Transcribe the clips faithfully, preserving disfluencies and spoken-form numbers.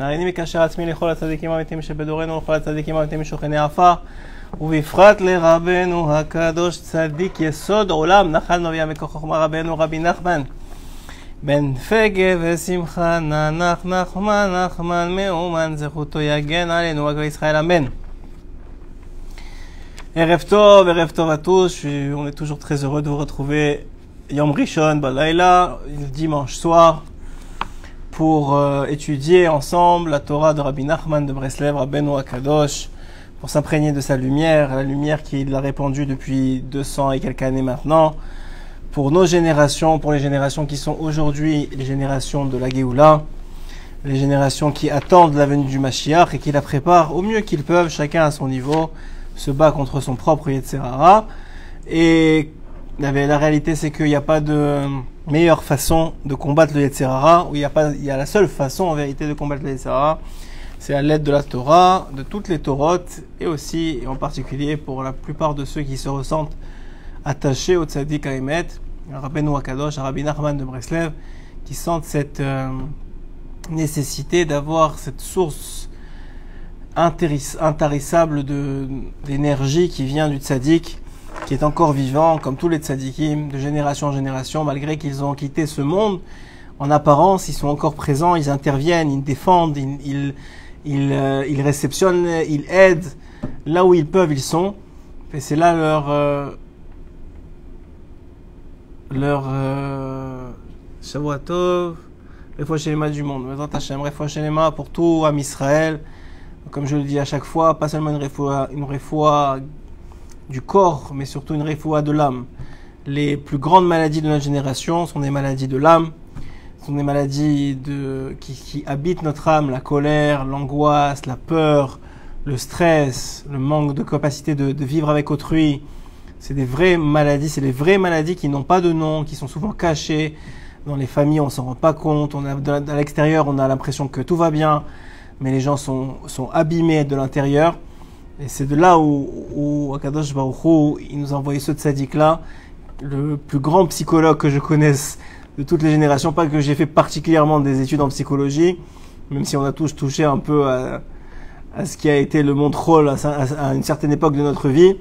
הריני מקשר עצמי לכל הצדיקים האמיתיים שבדורנו ולכל הצדיקים האמיתיים משוכני עפר, ובפרט לרבנו הקדוש צדיק יסוד עולם נחל נובע מכוח חוכמה רבנו רבי נחמן בן פגה ושמחה נח נחמן נחמן מאומן זכותו יגן עלינו רק לישראל אמן. ערב טוב, ערב טוב à tous. On est toujours très heureux de vous retrouver Yom Rishon Balayla, dimanche soir, pour euh, étudier ensemble la Torah de Rabbi Nachman de Breslev, Rabbeinu Akadosh, pour s'imprégner de sa lumière, la lumière qu'il a répandue depuis deux cents et quelques années maintenant, pour nos générations, pour les générations qui sont aujourd'hui les générations de la Géoula, les générations qui attendent la venue du Mashiach et qui la préparent au mieux qu'ils peuvent, chacun à son niveau, se bat contre son propre Yetzer Hara. Et la, la réalité, c'est qu'il n'y a pas de meilleure façon de combattre le Yetzer Hara, où il y a pas, il y a la seule façon en vérité de combattre le Yetzer Hara, c'est à l'aide de la Torah, de toutes les Torotes, et aussi, et en particulier pour la plupart de ceux qui se ressentent attachés au Tzadik Haemet, à Rabbeinu Akadosh, à Rabbi Nachman de Breslev, qui sentent cette euh, nécessité d'avoir cette source intarissable de, d'énergie qui vient du Tzadik, qui est encore vivant, comme tous les Tzadikim, de génération en génération, malgré qu'ils ont quitté ce monde. En apparence, ils sont encore présents, ils interviennent, ils défendent, ils, ils, ils, euh, ils réceptionnent, ils aident. Là où ils peuvent, ils sont. Et c'est là leur... Euh, leur... Euh, Shavua Tov, Refoua Shelema du monde. Refoua Shelema pour tout Am Israël. Comme je le dis à chaque fois, pas seulement une refoua, une refoua du corps, mais surtout une refoua de l'âme. Les plus grandes maladies de notre génération sont des maladies de l'âme, sont des maladies de, qui, qui habitent notre âme, la colère, l'angoisse, la peur, le stress, le manque de capacité de, de vivre avec autrui. C'est des vraies maladies, c'est les vraies maladies qui n'ont pas de nom, qui sont souvent cachées. Dans les familles, on s'en rend pas compte. On a, à l'extérieur, on a l'impression que tout va bien, mais les gens sont, sont abîmés de l'intérieur. Et c'est de là où, où Akadosh Baruch Hu, il nous a envoyé ce tzaddik-là, le plus grand psychologue que je connaisse de toutes les générations. Pas que j'ai fait particulièrement des études en psychologie, même si on a tous touché un peu à, à ce qui a été le Montrol à, à, à une certaine époque de notre vie,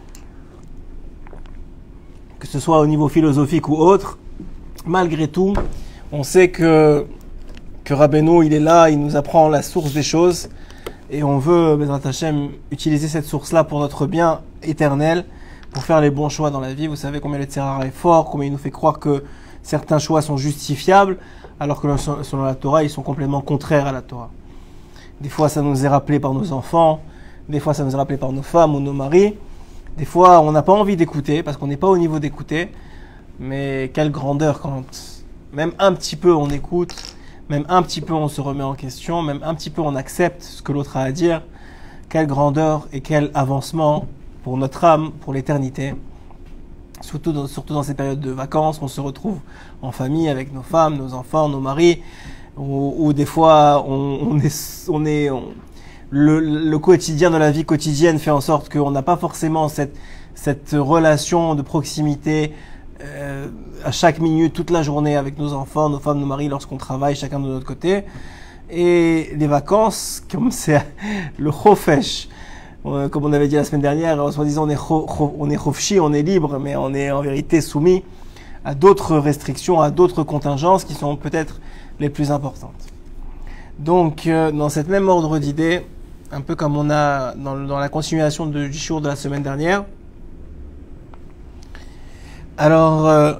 que ce soit au niveau philosophique ou autre. Malgré tout, on sait que que Rabbeinu, il est là, il nous apprend la source des choses, et on veut, Bezrat Hashem, utiliser cette source-là pour notre bien éternel, pour faire les bons choix dans la vie. Vous savez combien le Yetzer Hara est fort, combien il nous fait croire que certains choix sont justifiables, alors que selon la Torah, ils sont complètement contraires à la Torah. Des fois, ça nous est rappelé par nos enfants, des fois, ça nous est rappelé par nos femmes ou nos maris, des fois, on n'a pas envie d'écouter, parce qu'on n'est pas au niveau d'écouter, mais quelle grandeur quand même un petit peu on écoute, même un petit peu on se remet en question, même un petit peu on accepte ce que l'autre a à dire. Quelle grandeur et quel avancement pour notre âme, pour l'éternité. Surtout dans, surtout dans ces périodes de vacances, on se retrouve en famille avec nos femmes, nos enfants, nos maris, ou, ou des fois on, on est, on est on, le, le quotidien de la vie quotidienne fait en sorte qu'on n'a pas forcément cette, cette relation de proximité Euh, à chaque minute, toute la journée avec nos enfants, nos femmes, nos maris, lorsqu'on travaille chacun de notre côté. Et les vacances, comme c'est le chofesh, euh, comme on avait dit la semaine dernière, en soi-disant on est cho, cho, on est chofshi, on est libre, mais on est en vérité soumis à d'autres restrictions, à d'autres contingences qui sont peut-être les plus importantes. Donc, euh, dans cette même ordre d'idées, un peu comme on a dans, dans la continuation de, du shiur de la semaine dernière, alors, euh,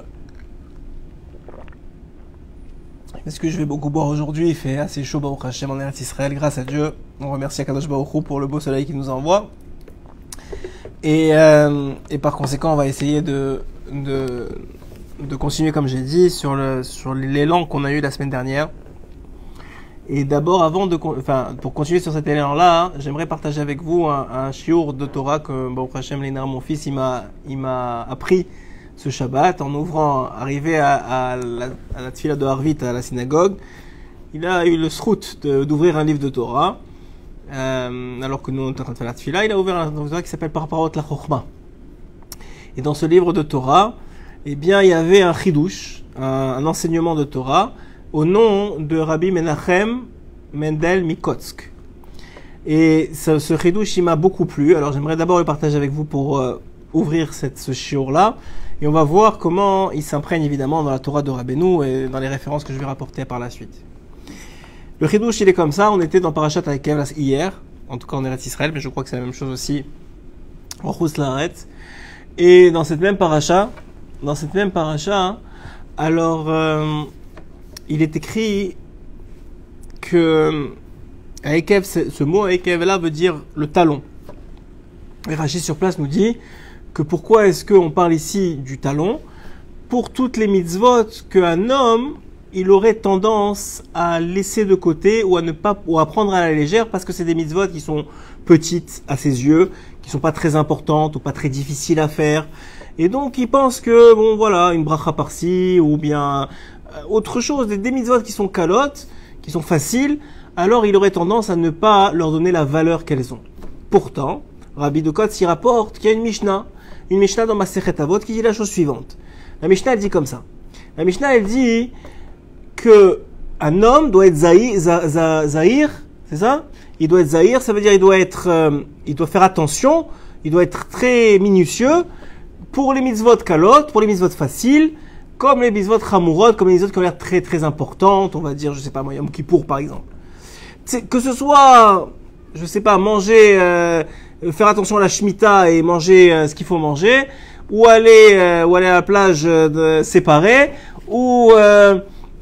est-ce que je vais beaucoup boire aujourd'hui? Il fait assez chaud, Baruch Hashem, en Eretz Israël, grâce à Dieu. On remercie Akadosh Baruch Hu pour le beau soleil qu'il nous envoie. Et, euh, et par conséquent, on va essayer de, de, de continuer, comme j'ai dit, sur, le, sur l'élan qu'on a eu la semaine dernière. Et d'abord, avant de, enfin, pour continuer sur cet élan-là, hein, j'aimerais partager avec vous un, un shiur de Torah que Baruch Hashem, Lénar, mon fils, il m'a, il m'a appris ce Shabbat, en ouvrant, arrivé à, à la, à la tfila de Harvit, à la synagogue. Il a eu le srout d'ouvrir un livre de Torah, euh, alors que nous on est en train de faire la tfila. Il a ouvert un livre de Torah qui s'appelle Parparot la Chochma. Et dans ce livre de Torah, eh bien, il y avait un chidouche, un, un enseignement de Torah, au nom de Rabbi Menachem Mendel Mikotsk. Et ce, ce Chidush, il m'a beaucoup plu. Alors j'aimerais d'abord le partager avec vous pour euh, ouvrir cette, ce shiur-là. Et on va voir comment il s'imprègne évidemment dans la Torah de Rabbeinu et dans les références que je vais rapporter par la suite. Le Chidush, il est comme ça. On était dans Parashat Akev hier, en tout cas en Eretz Israël, mais je crois que c'est la même chose aussi en Chutz La'aretz. Et dans cette même paracha, dans cette même paracha, alors euh, il est écrit que Akev, ce mot Akev là veut dire le talon. Et Rashi sur place nous dit que pourquoi est-ce qu'on parle ici du talon? Pour toutes les mitzvot qu'un homme il aurait tendance à laisser de côté ou à ne pas ou à prendre à la légère parce que c'est des mitzvot qui sont petites à ses yeux, qui sont pas très importantes ou pas très difficiles à faire. Et donc il pense que bon voilà, une bracha par-ci ou bien euh, autre chose, des, des mitzvot qui sont calottes, qui sont faciles, alors il aurait tendance à ne pas leur donner la valeur qu'elles ont. Pourtant, Rabbi de Kotz y rapporte qu'il y a une Mishnah, une Mishnah dans Masechet Avot qui dit la chose suivante. La Mishnah elle dit comme ça. La Mishnah elle dit que un homme doit être zahir, zahir, c'est ça? Il doit être zahir, ça veut dire il doit être, euh, il doit faire attention, il doit être très minutieux pour les mitzvot kalot, pour les mitzvot faciles, comme les mitzvot chamurot, comme les mitzvot qui ont l'air très très importantes, on va dire, je sais pas moi, Yom Kippour par exemple. C'est, que ce soit, je sais pas, manger, euh, faire attention à la shemitah et manger euh, ce qu'il faut manger, ou aller, euh, ou aller à la plage euh, séparée, ou euh,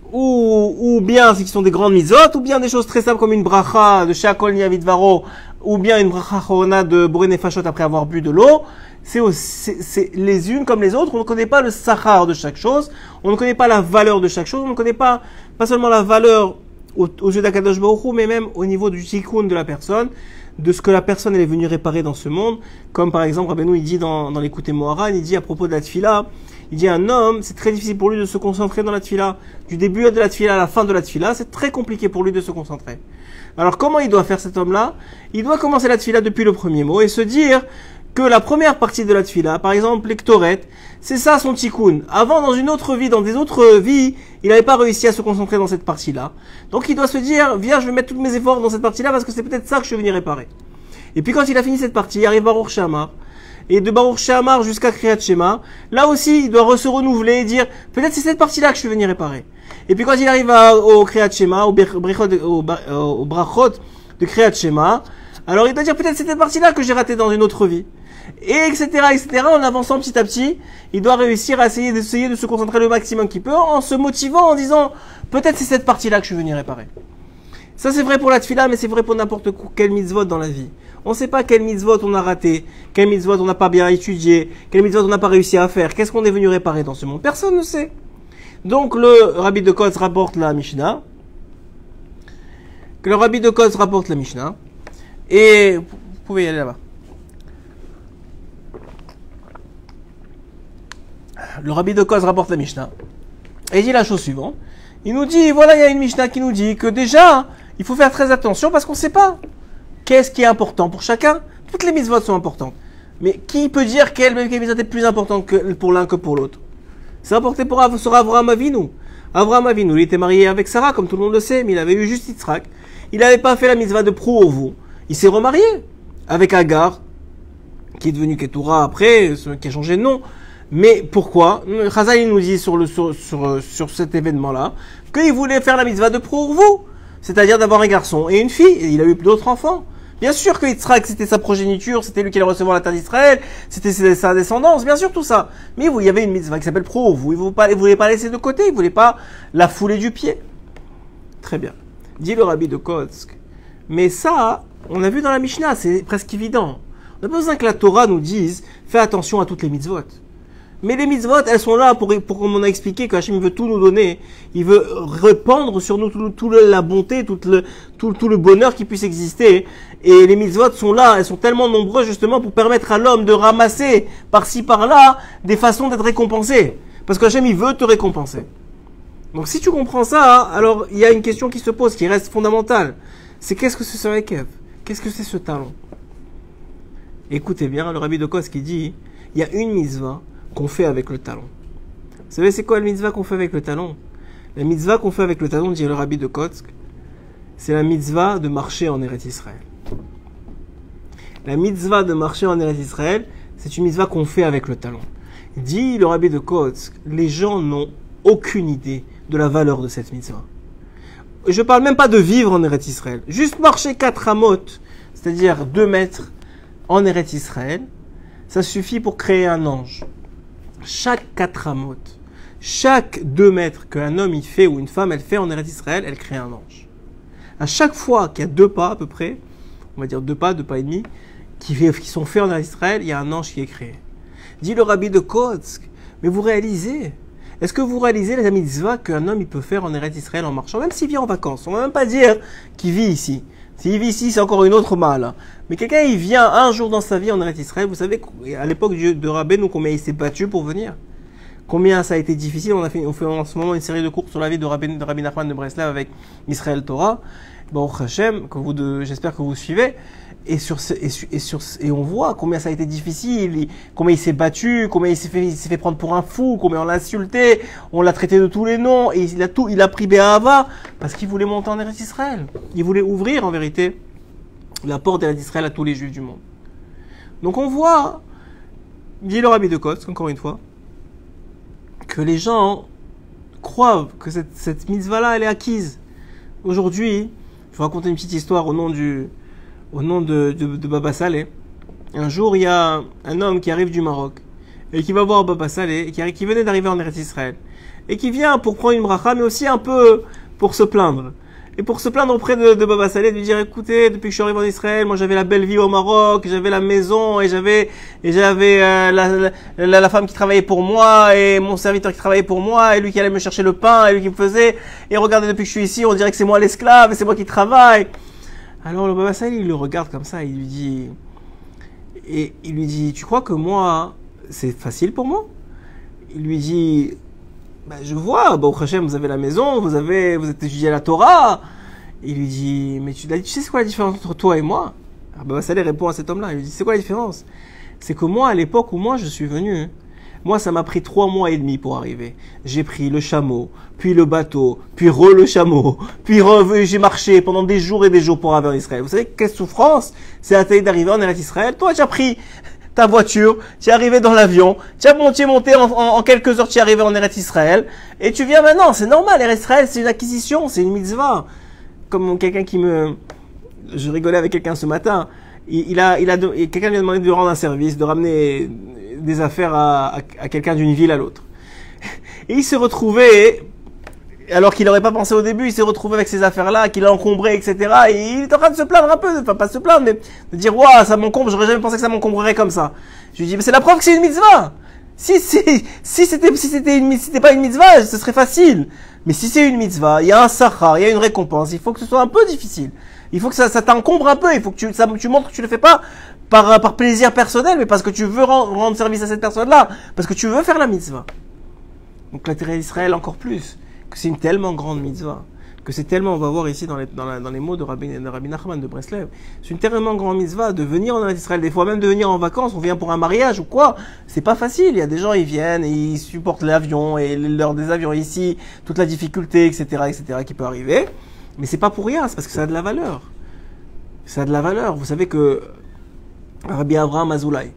Ou, ou bien, ce qui sont des grandes mitzvot, ou bien des choses très simples comme une bracha de Sheakol Niyavidvaro, ou bien une bracha chorona de Boré Nefashot après avoir bu de l'eau. C'est, c'est, c'est les unes comme les autres. On ne connaît pas le sachar de chaque chose. On ne connaît pas la valeur de chaque chose. On ne connaît pas, pas seulement la valeur aux, aux yeux d'Akadosh Baruch Hu, mais même au niveau du tikkun de la personne, de ce que la personne elle est venue réparer dans ce monde. Comme par exemple, Rabbeinu, il dit dans, dans l'écouté Moharan, il dit à propos de la tfila, il dit un homme, c'est très difficile pour lui de se concentrer dans la tfila. Du début de la tfila à la fin de la tfila, c'est très compliqué pour lui de se concentrer. Alors comment il doit faire cet homme-là? Il doit commencer la tfila depuis le premier mot et se dire que la première partie de la tfila, par exemple l'ektoret, c'est ça son tikkun. Avant, dans une autre vie, dans des autres vies, il n'avait pas réussi à se concentrer dans cette partie-là. Donc il doit se dire, viens, je vais mettre tous mes efforts dans cette partie-là parce que c'est peut-être ça que je vais venir réparer. Et puis quand il a fini cette partie, il arrive Baruch She'amar. Et de Baruch She'amar jusqu'à Kriyat Shema, là aussi, il doit se renouveler et dire, peut-être c'est cette partie-là que je vais venir réparer. Et puis quand il arrive à, au Kriyat Shema, au, au, au Brachot de Kriyat Shema, alors il doit dire, peut-être c'est cette partie-là que j'ai ratée dans une autre vie. Et etc, et cetera. En avançant petit à petit, il doit réussir à essayer d'essayer de se concentrer le maximum qu'il peut en se motivant, en disant, peut-être c'est cette partie-là que je vais venir réparer. Ça c'est vrai pour la tfila, mais c'est vrai pour n'importe quel mitzvot dans la vie. On ne sait pas quel mitzvot on a raté, quel mitzvot on n'a pas bien étudié, quel mitzvot on n'a pas réussi à faire, qu'est-ce qu'on est venu réparer dans ce monde. Personne ne sait. Donc le Rabbi de Kotz rapporte la Mishnah, que le Rabbi de Kotz rapporte la Mishnah, et vous pouvez y aller là-bas. Le Rabbi de Kotz rapporte la Mishnah, et il dit la chose suivante. Il nous dit, voilà, il y a une Mishnah qui nous dit que déjà, il faut faire très attention parce qu'on ne sait pas qu'est-ce qui est important pour chacun. Toutes les mitzvot sont importantes. Mais qui peut dire quelle mitzvot est plus importante que pour l'un que pour l'autre? C'est important pour Avraham Avinu. Avraham Avinu, il était marié avec Sarah, comme tout le monde le sait, mais il avait eu juste Yitzhak. Il n'avait pas fait la mitzvah de Prouovu. Il s'est remarié avec Agar, qui est devenue Ketura après, qui a changé de nom. Mais pourquoi? Chazal il nous dit sur, le, sur, sur, sur cet événement-là qu'il voulait faire la mitzvah de Prouovu, c'est-à-dire d'avoir un garçon et une fille, et il a eu d'autres enfants. Bien sûr que Yitzhak, c'était sa progéniture, c'était lui qui allait recevoir la terre d'Israël, c'était sa descendance, bien sûr tout ça. Mais il y avait une mitzvah qui s'appelle Prouovu, il ne voulait pas laisser de côté, il ne voulait pas la fouler du pied. Très bien. Dit le Rabbi de Kotz. Mais ça, on a vu dans la Mishnah, c'est presque évident. On n'a pas besoin que la Torah nous dise, fais attention à toutes les mitzvot. Mais les mitzvot, elles sont là pour, pour comme on a expliqué, que Hachem veut tout nous donner. Il veut répandre sur nous toute tout la bonté, tout le, tout, tout le bonheur qui puisse exister. Et les mitzvot sont là, elles sont tellement nombreuses justement pour permettre à l'homme de ramasser par-ci par-là des façons d'être récompensé. Parce que Hachem, il veut te récompenser. Donc si tu comprends ça, alors il y a une question qui se pose, qui reste fondamentale. C'est qu'est-ce que c'est ce Ekev? Qu'est-ce que c'est ce talon? Écoutez bien, le Rabbi de Kotz qui dit, il y a une mitzvah qu'on fait avec le talon. Vous savez c'est quoi la mitzvah qu'on fait avec le talon? La mitzvah qu'on fait avec le talon, dit le Rabbi de Kotz, c'est la mitzvah de marcher en Eretz Israël. La mitzvah de marcher en Eretz Israël, c'est une mitzvah qu'on fait avec le talon. Dit le rabbi de Kotsk, les gens n'ont aucune idée de la valeur de cette mitzvah. Je ne parle même pas de vivre en Eretz Israël. Juste marcher quatre amot, c'est-à-dire deux mètres en Eretz Israël, ça suffit pour créer un ange. Chaque quatre amot, chaque deux mètres qu'un homme il fait ou une femme elle fait en Eretz Israël, elle crée un ange. À chaque fois qu'il y a deux pas à peu près, on va dire deux pas, deux pas et demi, qui, qui sont faits en Eretz Israël, il y a un ange qui est créé. Dit le rabbi de Kotsk, mais vous réalisez, est-ce que vous réalisez la mitzvah qu'un homme il peut faire en Eretz Israël en marchant, même s'il vient en vacances? On ne va même pas dire qu'il vit ici. S'il vit ici, c'est encore une autre mal. Mais quelqu'un, il vient un jour dans sa vie en Eretz Israël, vous savez, à l'époque de Rabbeinu, combien il s'est battu pour venir? Combien ça a été difficile? On a fait, on fait en ce moment une série de cours sur la vie de Rabbi, de Rabbi Nachman de Breslav avec Israël Torah. Bon, Hachem, que vous de, j'espère que vous suivez. Et sur, ce, et, sur, et, sur, et on voit combien ça a été difficile, il, combien il s'est battu, combien il s'est fait, il s'est fait prendre pour un fou, combien on l'a insulté, on l'a traité de tous les noms, et il a tout, il a pris Béhava, parce qu'il voulait monter en Eretz Israël. Il voulait ouvrir, en vérité, la porte d'Eretz Israël à tous les Juifs du monde. Donc on voit, dit le rabbi de Kotsk, encore une fois, que les gens croient que cette, cette mitzvah-là, elle est acquise. Aujourd'hui, je vais raconter une petite histoire au nom du, au nom de, de, de Baba Saleh. Un jour, il y a un homme qui arrive du Maroc et qui va voir Baba Saleh, et qui, qui venait d'arriver en Eretz Israël et qui vient pour prendre une bracha, mais aussi un peu pour se plaindre. Et pour se plaindre auprès de, de Baba Saleh, de lui dire, écoutez, depuis que je suis arrivé en Israël, moi j'avais la belle vie au Maroc, j'avais la maison, et j'avais, et j'avais euh, la, la, la femme qui travaillait pour moi, et mon serviteur qui travaillait pour moi, et lui qui allait me chercher le pain, et lui qui me faisait, et regardez, depuis que je suis ici, on dirait que c'est moi l'esclave, et c'est moi qui travaille. Alors le Baba Saleh, il le regarde comme ça, il lui dit, et il lui dit, tu crois que moi, c'est facile pour moi? Il lui dit, ben, je vois, bah, au Hachem, vous avez la maison, vous avez, vous êtes étudié à la Torah. Il lui dit, mais tu, tu sais c'est quoi la différence entre toi et moi? Alors, Baba Saleh répond à cet homme-là. Il lui dit, c'est quoi la différence? C'est que moi, à l'époque où moi je suis venu, moi, ça m'a pris trois mois et demi pour arriver. J'ai pris le chameau, puis le bateau, puis re le chameau, puis re, j'ai marché pendant des jours et des jours pour arriver en Israël. Vous savez quelle souffrance c'est d'arriver en Eretz Israël? Toi, tu as pris ta voiture, tu es arrivé dans l'avion, tu as monté, monté en, en, en quelques heures, tu es arrivé en Eretz Israël, et tu viens maintenant, c'est normal, Eretz Israël, c'est une acquisition, c'est une mitzvah. Comme quelqu'un qui me... Je rigolais avec quelqu'un ce matin, il, il a, il a, quelqu'un lui a demandé de rendre un service, de ramener des affaires à, à, à quelqu'un d'une ville à l'autre. Et il s'est retrouvé, alors qu'il n'aurait pas pensé au début, il s'est retrouvé avec ces affaires-là, qu'il a encombré, et cetera. Et il est en train de se plaindre un peu, enfin pas se plaindre, mais de dire, waouh, ça m'encombre, j'aurais jamais pensé que ça m'encombrerait comme ça. Je lui dis, mais c'est la preuve que c'est une mitzvah. Si c'est, si c'était, si c'était une, si c'était pas une mitzvah, ce serait facile. Mais si c'est une mitzvah, il y a un sachar, il y a une récompense, il faut que ce soit un peu difficile. Il faut que ça, ça t'encombre un peu, il faut que tu, ça, tu montres que tu le fais pas par, par plaisir personnel, mais parce que tu veux rendre, rendre service à cette personne-là, parce que tu veux faire la mitzvah. Donc l'intérêt d'Israël encore plus, que c'est une tellement grande mitzvah, que c'est tellement, on va voir ici dans les, dans la, dans les mots de Rabbi, de Rabbi Nachman de Breslev, c'est une tellement grande mitzvah de venir en Israël, des fois même de venir en vacances, on vient pour un mariage ou quoi, c'est pas facile, il y a des gens, ils viennent, et ils supportent l'avion, et l'heure des avions ici, toute la difficulté, et cetera, et cetera, qui peut arriver, mais c'est pas pour rien, c'est parce que ça a de la valeur. Ça a de la valeur. Vous savez que Rabbi Avraham Azoulay,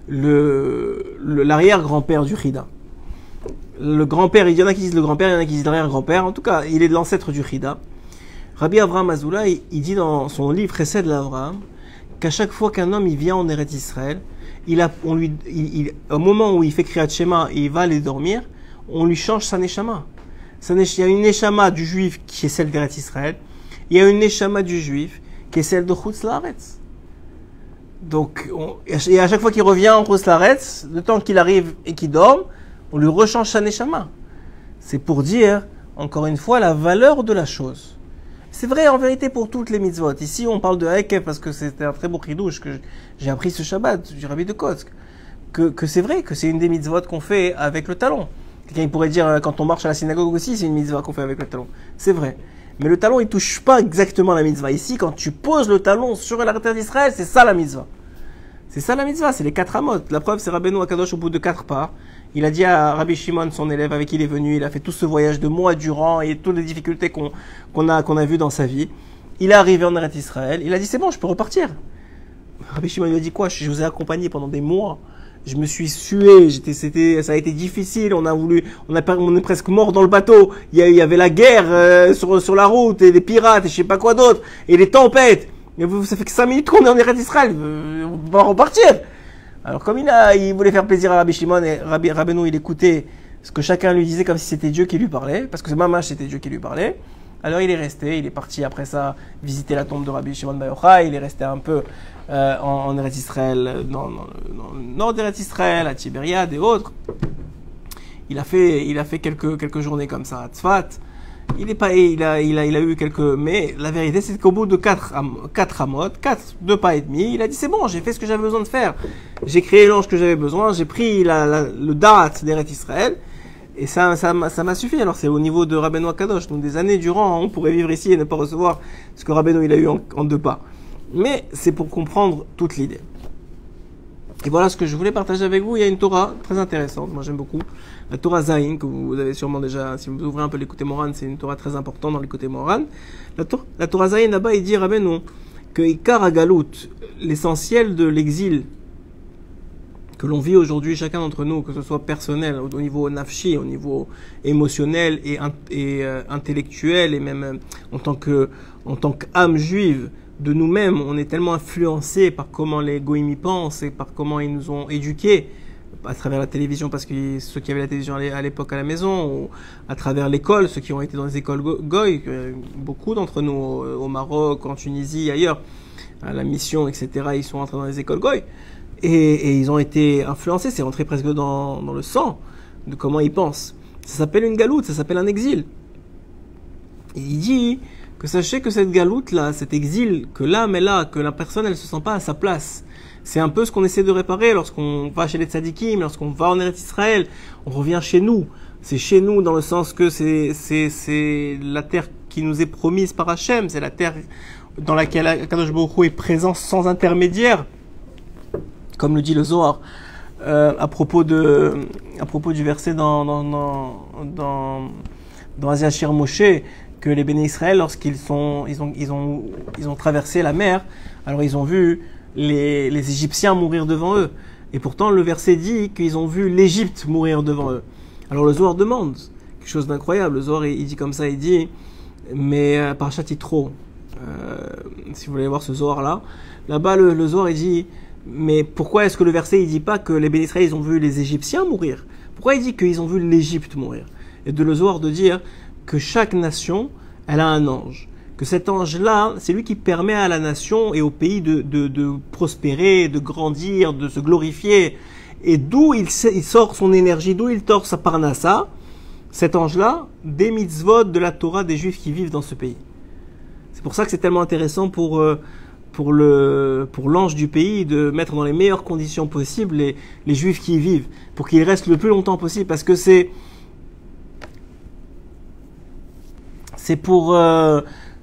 le, le, l'arrière-grand-père du Chida, le grand-père, il y en a qui disent le grand-père, il y en a qui disent l'arrière-grand-père, en tout cas, il est de l'ancêtre du Chida. Rabbi Avraham Azoulay, il dit dans son livre Chesed l'Avraham, qu'à chaque fois qu'un homme il vient en Eretz Israël, il a, on lui, il, il, au moment où il fait Kriyat Shema et il va aller dormir, on lui change sa neshama. Il y a une neshama du juif qui est celle d'Eretz Israël, il y a une neshama du juif qui est celle de Chutz Laaretz. Donc, on, et à chaque fois qu'il revient en Chutz Laaretz, le temps qu'il arrive et qu'il dorme, on lui rechange sa neshama. C'est pour dire, encore une fois, la valeur de la chose. C'est vrai en vérité pour toutes les mitzvot. Ici, on parle de Hakev parce que c'était un très beau chidouche que j'ai appris ce Shabbat du Rabbi de Kotsk. Que, que c'est vrai que c'est une des mitzvot qu'on fait avec le talon. Quelqu'un pourrait dire, quand on marche à la synagogue aussi, c'est une mitzvah qu'on fait avec le talon. C'est vrai. Mais le talon, il touche pas exactement la mitzvah. Ici, quand tu poses le talon sur la terre d'Israël, c'est ça la mitzvah. C'est ça la mitzvah, c'est les quatre amot. La preuve, c'est Rabbeinu Akadosh au bout de quatre pas. Il a dit à Rabbi Shimon, son élève avec qui il est venu, il a fait tout ce voyage de mois durant et toutes les difficultés qu'on qu'on a, qu'on a vues dans sa vie. il est arrivé en Eretz Israël, il a dit c'est bon, je peux repartir. Rabbi Shimon lui a dit quoi? Je vous ai accompagné pendant des mois. Je me suis sué, j'étais, c'était, ça a été difficile. On a voulu, on a, on est presque mort dans le bateau. Il y, a, il y avait la guerre euh, sur sur la route et des pirates et je sais pas quoi d'autre et les tempêtes. Et vous, ça fait que cinq minutes qu'on est en Eretz Israël. On va repartir. Alors comme il a, il voulait faire plaisir à Rabbi Shimon et Rabbi Rabbeinu, il écoutait ce que chacun lui disait comme si c'était Dieu qui lui parlait, parce que Mamash c'était Dieu qui lui parlait. Alors il est resté, il est parti après ça visiter la tombe de Rabbi Shimon Bar Yochai. Il est resté un peu euh, en, en Eretz Israël, dans, dans, dans le nord d'Eretz Israël, à Tibériade et autres. Il a fait, il a fait quelques quelques journées comme ça à Tzfat. Il est pas, il a, il a, il a eu quelques, mais la vérité c'est qu'au bout de quatre, quatre amot, quatre, deux pas et demi, il a dit c'est bon, j'ai fait ce que j'avais besoin de faire. J'ai créé l'ange que j'avais besoin, j'ai pris la, la, le da'at d'Eretz Israël. Et ça, ça, ça m'a suffi. Alors c'est au niveau de Rabbeinu Akadosh. Donc des années durant, on pourrait vivre ici et ne pas recevoir ce que Rabbeinu il a eu en, en deux pas. Mais c'est pour comprendre toute l'idée. Et voilà ce que je voulais partager avec vous. Il y a une Torah très intéressante. Moi j'aime beaucoup la Torah Zayin que vous avez sûrement déjà. Si vous ouvrez un peu l'écouté Moran, c'est une Torah très importante dans l'écouté Moran. La, Torah, la Torah Zayin là-bas, il dit Rabbeinu que Ikar Hagalut, l'essentiel de l'exil que l'on vit aujourd'hui, chacun d'entre nous, que ce soit personnel, au niveau nafshi, au niveau émotionnel et, et euh, intellectuel, et même euh, en tant que en tant qu'âme juive de nous-mêmes, on est tellement influencé par comment les goïms y pensent et par comment ils nous ont éduqués, à travers la télévision, parce que ceux qui avaient la télévision à l'époque à la maison, ou à travers l'école, ceux qui ont été dans les écoles goï, beaucoup d'entre nous au Maroc, en Tunisie, ailleurs, à la mission, et cetera, ils sont entrés dans les écoles goï. Et, et ils ont été influencés, c'est rentré presque dans, dans le sang de comment ils pensent. Ça s'appelle une galoute, ça s'appelle un exil. Et il dit que sachez que cette galoute-là, cet exil, que l'âme est là, que la personne elle se sent pas à sa place. C'est un peu ce qu'on essaie de réparer lorsqu'on va chez les tzadikim, lorsqu'on va en Eretz Israël, on revient chez nous. C'est chez nous dans le sens que c'est, c'est, c'est la terre qui nous est promise par Hachem, c'est la terre dans laquelle Akadosh Baruch Hu est présent sans intermédiaire. Comme le dit le Zohar, euh, à propos de, à propos du verset dans dans dans dans, dans Asiashir Moshe, que les bénis Israël, lorsqu'ils sont, ils ont, ils ont, ils ont traversé la mer, alors ils ont vu les les Égyptiens mourir devant eux, et pourtant le verset dit qu'ils ont vu l'Égypte mourir devant eux. Alors le Zohar demande quelque chose d'incroyable. Le Zohar il, il dit comme ça, il dit, mais euh, par Yitro, euh, si vous voulez voir ce Zohar là, là-bas le, le Zohar il dit. Mais pourquoi est-ce que le verset il dit pas que les bénis Israël ils ont vu les Égyptiens mourir? Pourquoi il dit qu'ils ont vu l'Égypte mourir? Et de le Zohar de dire que chaque nation elle a un ange, que cet ange-là c'est lui qui permet à la nation et au pays de, de, de prospérer, de grandir, de se glorifier, et d'où il, il sort son énergie, d'où il tord sa parnassa, cet ange-là, des mitzvot de la Torah des Juifs qui vivent dans ce pays. C'est pour ça que c'est tellement intéressant pour euh, pour le pour l'ange du pays de mettre dans les meilleures conditions possibles les, les Juifs qui y vivent, pour qu'ils restent le plus longtemps possible, parce que c'est c'est pour euh,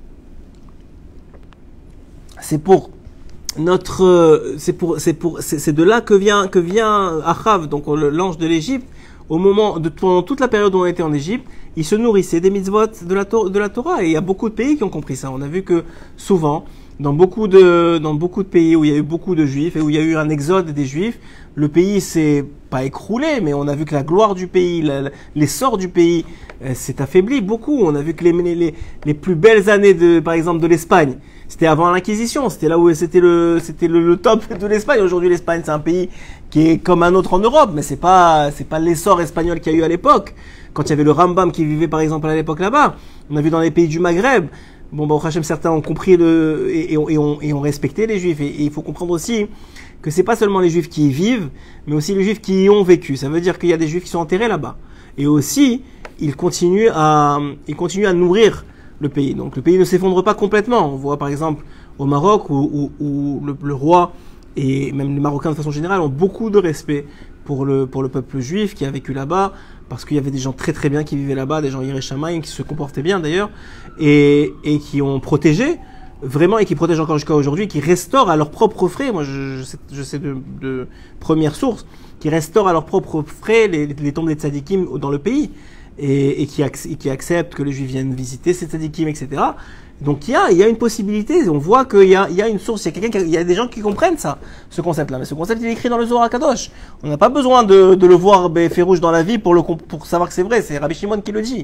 c'est pour notre c'est pour c'est pour c'est, c'est de là que vient que vient Achav, donc l'ange de l'Égypte. Au moment de pendant toute la période où on était en Égypte, il se nourrissait des mitzvot de la de la Torah, et il y a beaucoup de pays qui ont compris ça. On a vu que souvent dans beaucoup de dans beaucoup de pays où il y a eu beaucoup de Juifs et où il y a eu un exode des Juifs, le pays s'est pas écroulé, mais on a vu que la gloire du pays, la, l'essor du pays euh, s'est affaibli beaucoup. On a vu que les, les les plus belles années de par exemple de l'Espagne, c'était avant l'Inquisition, c'était là où c'était le c'était le, le top de l'Espagne. Aujourd'hui l'Espagne c'est un pays qui est comme un autre en Europe, mais c'est pas c'est pas l'essor espagnol qu'il y a eu à l'époque. Quand il y avait le Rambam qui vivait par exemple à l'époque là-bas, on a vu dans les pays du Maghreb. Bon, bah, au Hachem, certains ont compris le, et, et, et, ont, et ont respecté les Juifs. Et, et il faut comprendre aussi que c'est pas seulement les Juifs qui y vivent, mais aussi les Juifs qui y ont vécu. Ça veut dire qu'il y a des Juifs qui sont enterrés là-bas. Et aussi, ils continuent à, ils continuent à nourrir le pays. Donc, le pays ne s'effondre pas complètement. On voit par exemple au Maroc où, où, où le, le roi et même les Marocains de façon générale ont beaucoup de respect pour le, pour le peuple juif qui a vécu là-bas, parce qu'il y avait des gens très très bien qui vivaient là-bas, des gens Yirei Shamayim qui se comportaient bien d'ailleurs, et, et qui ont protégé, vraiment, et qui protègent encore jusqu'à aujourd'hui, qui restaurent à leurs propres frais, moi je, je sais, je sais de, de première source, qui restaurent à leurs propres frais les, les tombes des tzadikim dans le pays, et, et, qui, et qui acceptent que les juifs viennent visiter ces tzadikim, et cetera. Donc il y a, il y a une possibilité, on voit qu'il y a, il y a une source, il y a quelqu'un, qui- il y a des gens qui comprennent ça, ce concept-là. Mais ce concept, il est écrit dans le Zohar HaKadosh. On n'a pas besoin de, de le voir ben, fait rouge dans la vie pour, le, pour savoir que c'est vrai, c'est Rabbi Shimon qui le dit.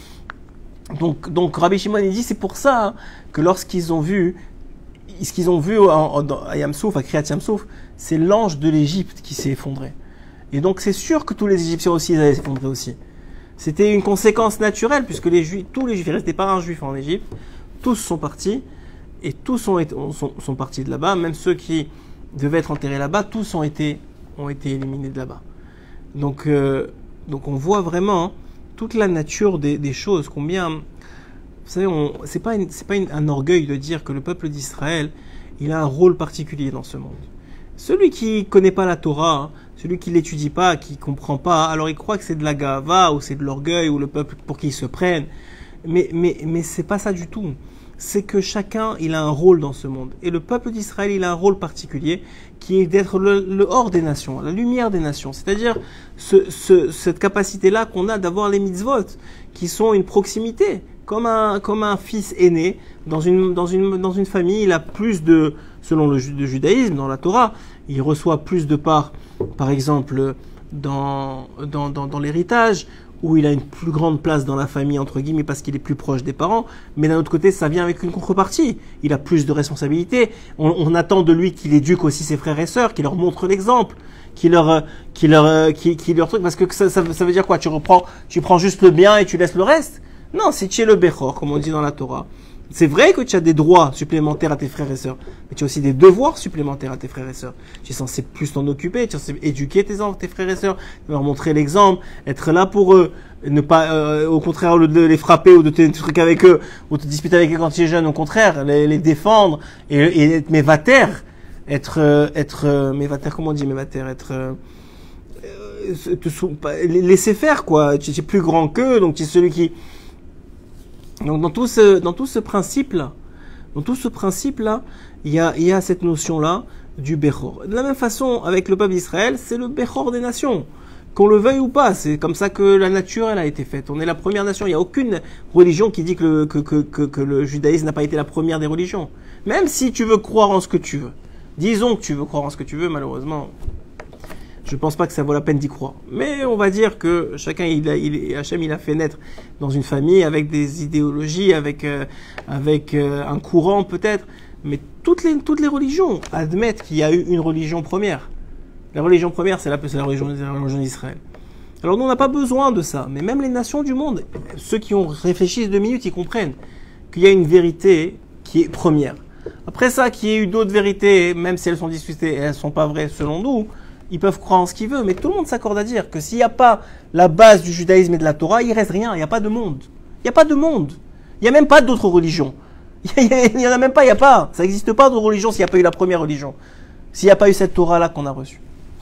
Donc, donc Rabbi Shimon, il dit, c'est pour ça que lorsqu'ils ont vu, ce qu'ils ont vu en, en, à Yamsouf, à Kriyat Yamsouf, c'est l'ange de l'Égypte qui s'est effondré. Et donc c'est sûr que tous les Égyptiens aussi, ils allaient s'effondrer aussi. C'était une conséquence naturelle, puisque les Juifs, tous les Juifs, il ne restait pas un Juif en Égypte, tous sont partis, et tous ont été, sont, sont partis de là-bas, même ceux qui devaient être enterrés là-bas, tous ont été, ont été éliminés de là-bas. Donc, euh, donc on voit vraiment toute la nature des, des choses, combien, vous savez, on, c'est pas, une, c'est pas une, un orgueil de dire que le peuple d'Israël, il a un rôle particulier dans ce monde. Celui qui connaît pas la Torah, celui qui l'étudie pas, qui comprend pas, alors il croit que c'est de la gava, ou c'est de l'orgueil, ou le peuple pour qui il se prenne. Mais, mais, mais c'est pas ça du tout. C'est que chacun, il a un rôle dans ce monde. Et le peuple d'Israël, il a un rôle particulier, qui est d'être le, le hors des nations, la lumière des nations. C'est-à-dire, ce, ce, cette capacité-là qu'on a d'avoir les mitzvot, qui sont une proximité. Comme un, comme un fils aîné, dans une, dans une, dans une famille, il a plus de, selon le, le judaïsme, dans la Torah, il reçoit plus de parts, par exemple, dans, dans, dans, dans l'héritage, où il a une plus grande place dans la famille, entre guillemets, parce qu'il est plus proche des parents. Mais d'un autre côté, ça vient avec une contrepartie. Il a plus de responsabilités. On, on attend de lui qu'il éduque aussi ses frères et sœurs, qu'il leur montre l'exemple, qu'il leur, qu'il leur, qu'il, qu'il leur truc. Parce que ça, ça, ça veut dire quoi? Tu reprends, tu prends juste le bien et tu laisses le reste? Non, si tu es le Bechor, comme on dit dans la Torah, c'est vrai que tu as des droits supplémentaires à tes frères et sœurs, mais tu as aussi des devoirs supplémentaires à tes frères et sœurs. Tu es censé plus t'en occuper, tu es censé éduquer tes, tes frères et sœurs, leur montrer l'exemple, être là pour eux, ne pas, euh, au contraire, de les frapper ou de te trucs avec eux, ou te disputer avec eux quand tu es jeune, au contraire, les, les défendre et, et être mévater, être, euh, être, euh, mévater, comment on dit mévater, être, euh, te sou, laisser faire, quoi. Tu, tu es plus grand qu'eux, donc tu es celui qui, donc dans tout ce, dans tout ce principe-là, dans tout ce principe-là, il y a, il y a cette notion-là du Bechor. De la même façon, avec le peuple d'Israël, c'est le Bechor des nations. Qu'on le veuille ou pas, c'est comme ça que la nature, elle a été faite. On est la première nation. Il n'y a aucune religion qui dit que le, que, que, que, que le judaïsme n'a pas été la première des religions. Même si tu veux croire en ce que tu veux. Disons que tu veux croire en ce que tu veux, malheureusement, je pense pas que ça vaut la peine d'y croire. Mais on va dire que chacun, il a, il, Hachem, il a fait naître dans une famille avec des idéologies, avec, euh, avec euh, un courant peut-être. Mais toutes les, toutes les religions admettent qu'il y a eu une religion première. La religion première, c'est la, c'est la religion, la religion d'Israël. Alors nous, on n'a pas besoin de ça. Mais même les nations du monde, ceux qui ont réfléchi deux minutes, ils comprennent qu'il y a une vérité qui est première. Après ça, qu'il y ait eu d'autres vérités, même si elles sont discutées et elles ne sont pas vraies selon nous, ils peuvent croire en ce qu'ils veulent. Mais tout le monde s'accorde à dire que s'il n'y a pas la base du judaïsme et de la Torah, il ne reste rien. Il n'y a pas de monde. Il n'y a pas de monde. Il n'y a même pas d'autres religions. Il n'y en a même pas, il n'y a pas. Ça n'existe pas d'autres religions s'il n'y a pas eu la première religion. S'il n'y a pas eu cette Torah-là qu'on a reçue.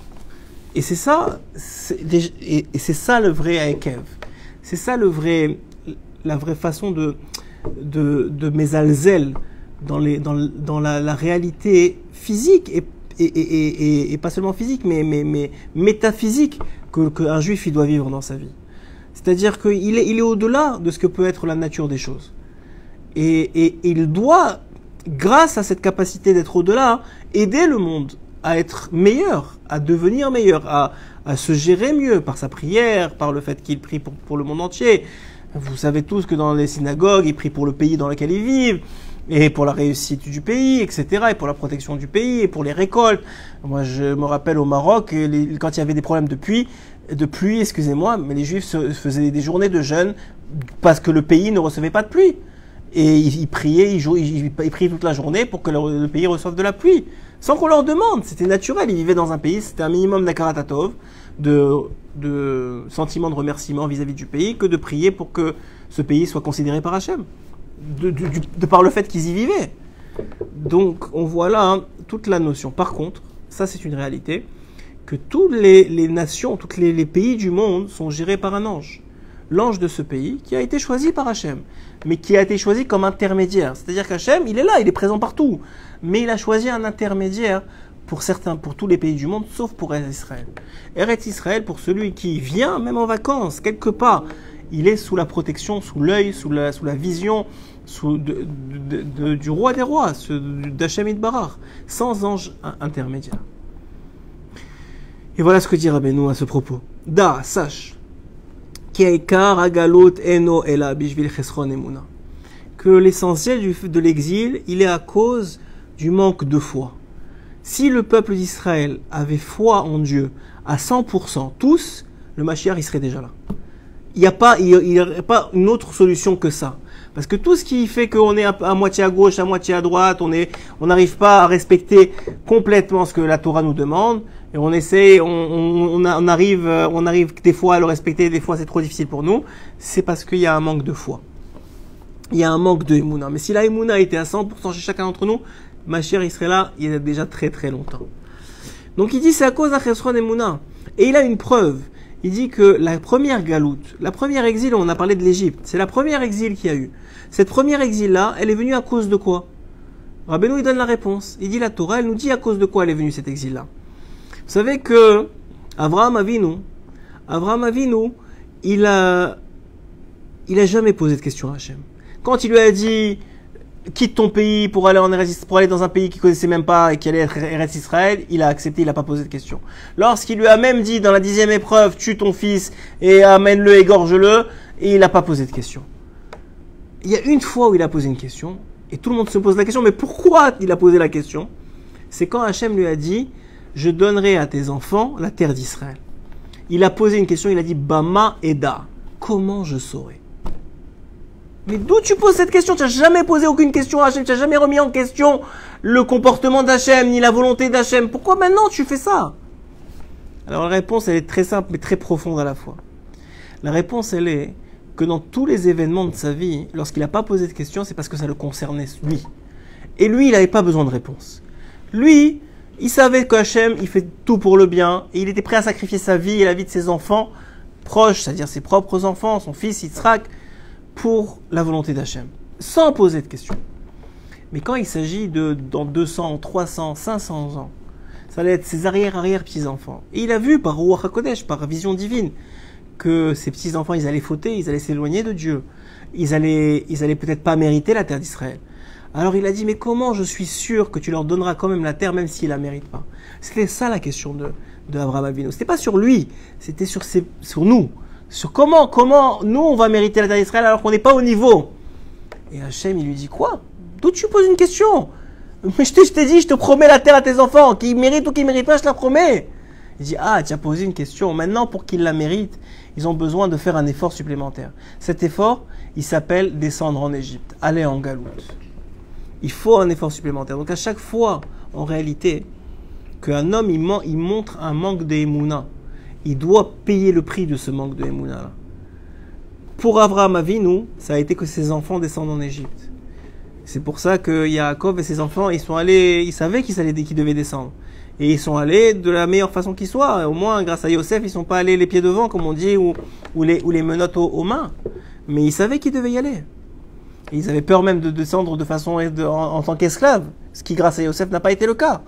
Et c'est ça, c'est, et c'est ça le vrai Akev. C'est ça le vrai, la vraie façon de, de, de Mezalzel dans, les, dans, dans la, la réalité physique et, et, et, et, et pas seulement physique, mais, mais, mais métaphysique que, qu'un juif il doit vivre dans sa vie. C'est-à-dire qu'il est, il est au-delà de ce que peut être la nature des choses. Et, et, et il doit, grâce à cette capacité d'être au-delà, aider le monde à être meilleur, à devenir meilleur, à, à se gérer mieux par sa prière, par le fait qu'il prie pour, pour le monde entier. Vous savez tous que dans les synagogues, ils prient pour le pays dans lequel ils vivent, et pour la réussite du pays, et cetera, et pour la protection du pays, et pour les récoltes. Moi, je me rappelle au Maroc, les, quand il y avait des problèmes de pluie, de pluie, excusez-moi, mais les Juifs se, faisaient des journées de jeûne parce que le pays ne recevait pas de pluie. Et ils, ils priaient, ils, ils, ils priaient toute la journée pour que le, le pays reçoive de la pluie. Sans qu'on leur demande, c'était naturel, ils vivaient dans un pays, c'était un minimum d'akaratatov, de, de sentiment de remerciement vis-à-vis du pays, que de prier pour que ce pays soit considéré par Hachem, de, de, de, de par le fait qu'ils y vivaient. Donc on voit là hein, toute la notion. Par contre, ça c'est une réalité, que toutes les, les nations, tous les, les pays du monde sont gérés par un ange. L'ange de ce pays qui a été choisi par Hachem, mais qui a été choisi comme intermédiaire. C'est-à-dire qu'Hachem, il est là, il est présent partout. Mais il a choisi un intermédiaire pour certains, pour tous les pays du monde, sauf pour Eretz Israël. Eretz Israël, pour celui qui vient, même en vacances, quelque part, il est sous la protection, sous l'œil, sous la, sous la vision, sous, de, de, de, du roi des rois, d'Hachem Yitbarach, sans ange intermédiaire. Et voilà ce que dit Rabbeinu à ce propos. Da, sache, que l'essentiel de l'exil, il est à cause du manque de foi. Si le peuple d'Israël avait foi en Dieu à cent pour cent, tous, le Mashiach, il serait déjà là. Il n'y a pas, il y a pas une autre solution que ça. Parce que tout ce qui fait qu'on est à, à moitié à gauche, à moitié à droite, on est, on n'arrive pas à respecter complètement ce que la Torah nous demande, et on essaie, on, on, on arrive, on arrive des fois à le respecter, des fois c'est trop difficile pour nous, c'est parce qu'il y a un manque de foi. Il y a un manque de Emouna. Mais si la Emouna était à cent pour cent chez chacun d'entre nous, Mashiach, il serait là, il y a déjà très très longtemps. Donc il dit, c'est à cause d'Achesron Emouna. Et il a une preuve. Il dit que la première galoute, la première exil, on a parlé de l'Égypte, c'est la première exil qu'il y a eu. Cette première exil-là, elle est venue à cause de quoi? Rabbeinu, il donne la réponse. Il dit la Torah, elle nous dit à cause de quoi elle est venue, cet exil-là. Vous savez que Avraham Avinu, Avraham Avinu, il a, il a jamais posé de question à Hachem. Quand il lui a dit, quitte ton pays pour aller en Eretz, pour aller dans un pays qu'il connaissait même pas et qui allait être Eretz Israël, il a accepté, il n'a pas posé de question. Lorsqu'il lui a même dit dans la dixième épreuve, tue ton fils et amène-le, égorge-le, et il n'a pas posé de question. Il y a une fois où il a posé une question, et tout le monde se pose la question, mais pourquoi il a posé la question? C'est quand Hachem lui a dit, je donnerai à tes enfants la terre d'Israël. Il a posé une question, il a dit, Bama Eda, comment je saurai? Mais d'où tu poses cette question? Tu n'as jamais posé aucune question à Hachem, tu n'as jamais remis en question le comportement d'Hachem, ni la volonté d'Hachem. Pourquoi maintenant tu fais ça? Alors la réponse, elle est très simple, mais très profonde à la fois. La réponse, elle est que dans tous les événements de sa vie, lorsqu'il n'a pas posé de question, c'est parce que ça le concernait lui. Et lui, il n'avait pas besoin de réponse. Lui, il savait que Hachem, il fait tout pour le bien, et il était prêt à sacrifier sa vie et la vie de ses enfants proches, c'est-à-dire ses propres enfants, son fils Yitzhak, pour la volonté d'Hachem, sans poser de questions. Mais quand il s'agit de, dans deux cents, trois cents, cinq cents ans, ça allait être ses arrière-arrière-petits-enfants. Et il a vu par Ruach HaKodesh, par vision divine, que ses petits-enfants, ils allaient fauter, ils allaient s'éloigner de Dieu. Ils allaient, ils allaient peut-être pas mériter la terre d'Israël. Alors il a dit, mais comment je suis sûr que tu leur donneras quand même la terre, même s'ils la méritent pas? C'était ça la question de, de Avraham Avinu. C'était pas sur lui, c'était sur, ses, sur nous. Sur comment, comment nous on va mériter la terre d'Israël alors qu'on n'est pas au niveau. Et Hachem, il lui dit quoi? D'où tu poses une question? Mais je t'ai dit, je te promets la terre à tes enfants, qu'ils méritent ou qu'ils méritent pas, je te la promets. Il dit, ah, tu as posé une question. Maintenant, pour qu'ils la méritent, ils ont besoin de faire un effort supplémentaire. Cet effort, il s'appelle descendre en Égypte, aller en galoute. Il faut un effort supplémentaire. Donc à chaque fois, en réalité, qu'un homme, il, man- il montre un manque de Emouna, il doit payer le prix de ce manque de Emouna. Pour Avraham Avinu, ça a été que ses enfants descendent en Égypte. C'est pour ça que Yaakov et ses enfants, ils sont allés, ils savaient qu'ils allaient, qu'ils devaient descendre. Et ils sont allés de la meilleure façon qui soit. Au moins, grâce à Yosef, ils sont pas allés les pieds devant, comme on dit, ou, ou, les, ou les menottes aux, aux mains. Mais ils savaient qu'ils devaient y aller. Et ils avaient peur même de descendre de façon, de, en, en tant qu'esclaves. Ce qui, grâce à Yosef, n'a pas été le cas.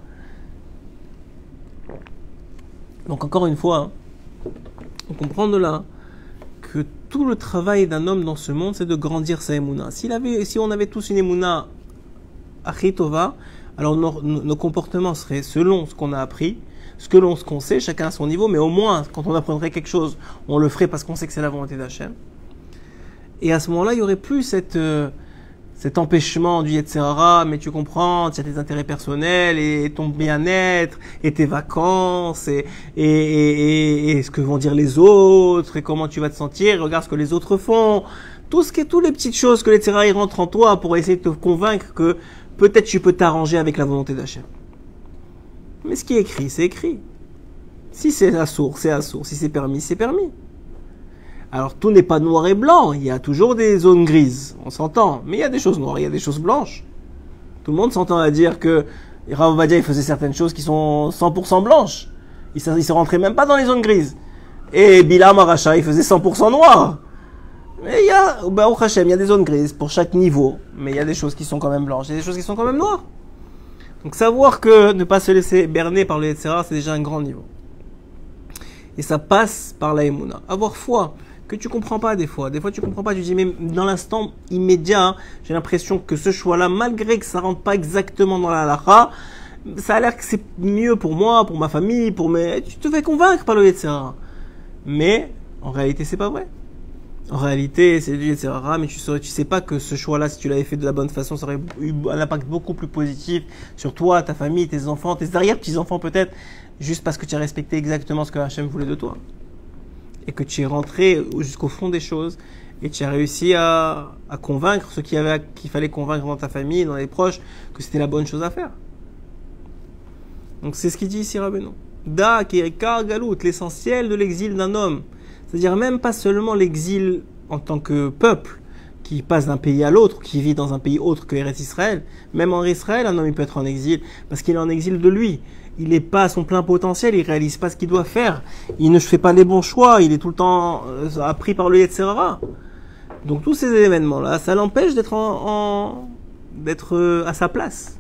Donc, encore une fois, on comprend de là que tout le travail d'un homme dans ce monde, c'est de grandir sa émouna. S'il avait, si on avait tous une émouna achitova, alors nos, nos comportements seraient selon ce qu'on a appris, ce que l'on, ce qu'on sait, chacun à son niveau, mais au moins, quand on apprendrait quelque chose, on le ferait parce qu'on sait que c'est la volonté d'Hachem. Et à ce moment-là, il n'y aurait plus cette, euh, cet empêchement du Yetzer Hara, mais tu comprends, tu as tes intérêts personnels, et ton bien-être, et tes vacances, et, et, et, et, et ce que vont dire les autres, et comment tu vas te sentir, et regarde ce que les autres font. Tout ce qui est, toutes les petites choses que les Yetzer Hara rentrent en toi pour essayer de te convaincre que peut-être tu peux t'arranger avec la volonté d'Hachem. Mais ce qui est écrit, c'est écrit. Si c'est assourd, c'est assourd. Si c'est permis, c'est permis. Alors tout n'est pas noir et blanc. Il y a toujours des zones grises. On s'entend. Mais il y a des choses noires, il y a des choses blanches. Tout le monde s'entend à dire que Rav Ovadia, il faisait certaines choses qui sont cent pour cent blanches. Il ne se rentrait même pas dans les zones grises. Et Bilam Aracha, il faisait cent pour cent noir. Mais il y a, bah, au Hachem, il y a des zones grises pour chaque niveau. Mais il y a des choses qui sont quand même blanches. Il y a des choses qui sont quand même noires. Donc savoir que ne pas se laisser berner par le Yetzer Hara, c'est déjà un grand niveau. Et ça passe par la Emouna. Avoir foi que tu comprends pas des fois. Des fois, tu comprends pas. Tu dis, mais dans l'instant immédiat, hein, j'ai l'impression que ce choix-là, malgré que ça rentre pas exactement dans la halakha, ça a l'air que c'est mieux pour moi, pour ma famille, pour mes... Tu te fais convaincre par le Yetzirah. Mais, en réalité, c'est pas vrai. En réalité, c'est du Yetzirah, mais tu saurais, tu sais pas que ce choix-là, si tu l'avais fait de la bonne façon, ça aurait eu un impact beaucoup plus positif sur toi, ta famille, tes enfants, tes arrière-petits-enfants peut-être, juste parce que tu as respecté exactement ce que Hachem voulait de toi. Et que tu es rentré jusqu'au fond des choses, et tu as réussi à, à convaincre ceux qu'il y avait, qu'il fallait convaincre dans ta famille, dans les proches, que c'était la bonne chose à faire. Donc c'est ce qu'il dit ici Rabbeinu. Da kirkar galut, l'essentiel de l'exil d'un homme. C'est-à-dire même pas seulement l'exil en tant que peuple, qui passe d'un pays à l'autre, qui vit dans un pays autre que Eretz Israël. Même en Israël, un homme il peut être en exil, parce qu'il est en exil de lui. Il n'est pas à son plein potentiel, il réalise pas ce qu'il doit faire. Il ne fait pas les bons choix, il est tout le temps euh, appris par le Yetzirah. Donc tous ces événements-là, ça l'empêche d'être en, en d'être euh, à sa place.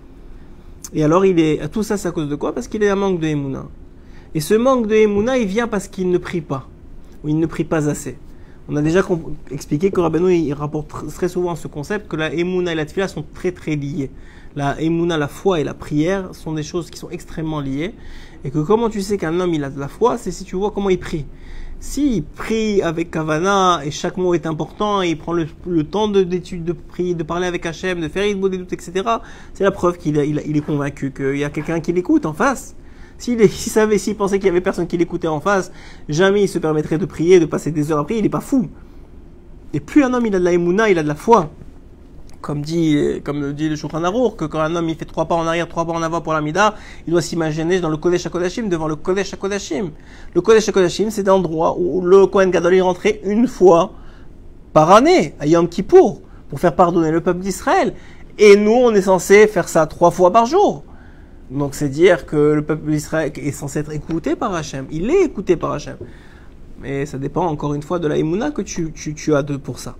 Et alors, il est, tout ça, c'est à cause de quoi? Parce qu'il est un manque de Emouna. Et ce manque de Emouna, il vient parce qu'il ne prie pas. Ou il ne prie pas assez. On a déjà expliqué que Rabbeinu, il rapporte très souvent ce concept que la Emouna et la Tefila sont très très liées. La Emouna, la foi et la prière sont des choses qui sont extrêmement liées. Et que comment tu sais qu'un homme, il a de la foi? C'est si tu vois comment il prie. S'il prie avec Kavana et chaque mot est important et il prend le, le temps de, d'étude, de prier, de parler avec Hachem, de faire Idbo des doutes, et cetera, c'est la preuve qu'il il, il est convaincu qu'il y a quelqu'un qui l'écoute en face. S'il, est, s'il savait, s'il pensait qu'il y avait personne qui l'écoutait en face, jamais il se permettrait de prier, de passer des heures à prier, il n'est pas fou. Et plus un homme il a de la Emouna, il a de la foi. Comme dit, comme dit le Shulchan Aruch, que quand un homme il fait trois pas en arrière, trois pas en avant pour la Mida, il doit s'imaginer dans le Kodesh HaKodashim, devant le Kodesh HaKodashim. Le Kodesh HaKodashim, c'est l'endroit où le Kohen Gadol est rentré une fois par année, à Yom Kippour, pour faire pardonner le peuple d'Israël. Et nous, on est censé faire ça trois fois par jour. Donc c'est dire que le peuple d'Israël est censé être écouté par Hachem. Il est écouté par Hachem. Mais ça dépend encore une fois de la Emouna que tu, tu, tu as de, pour ça.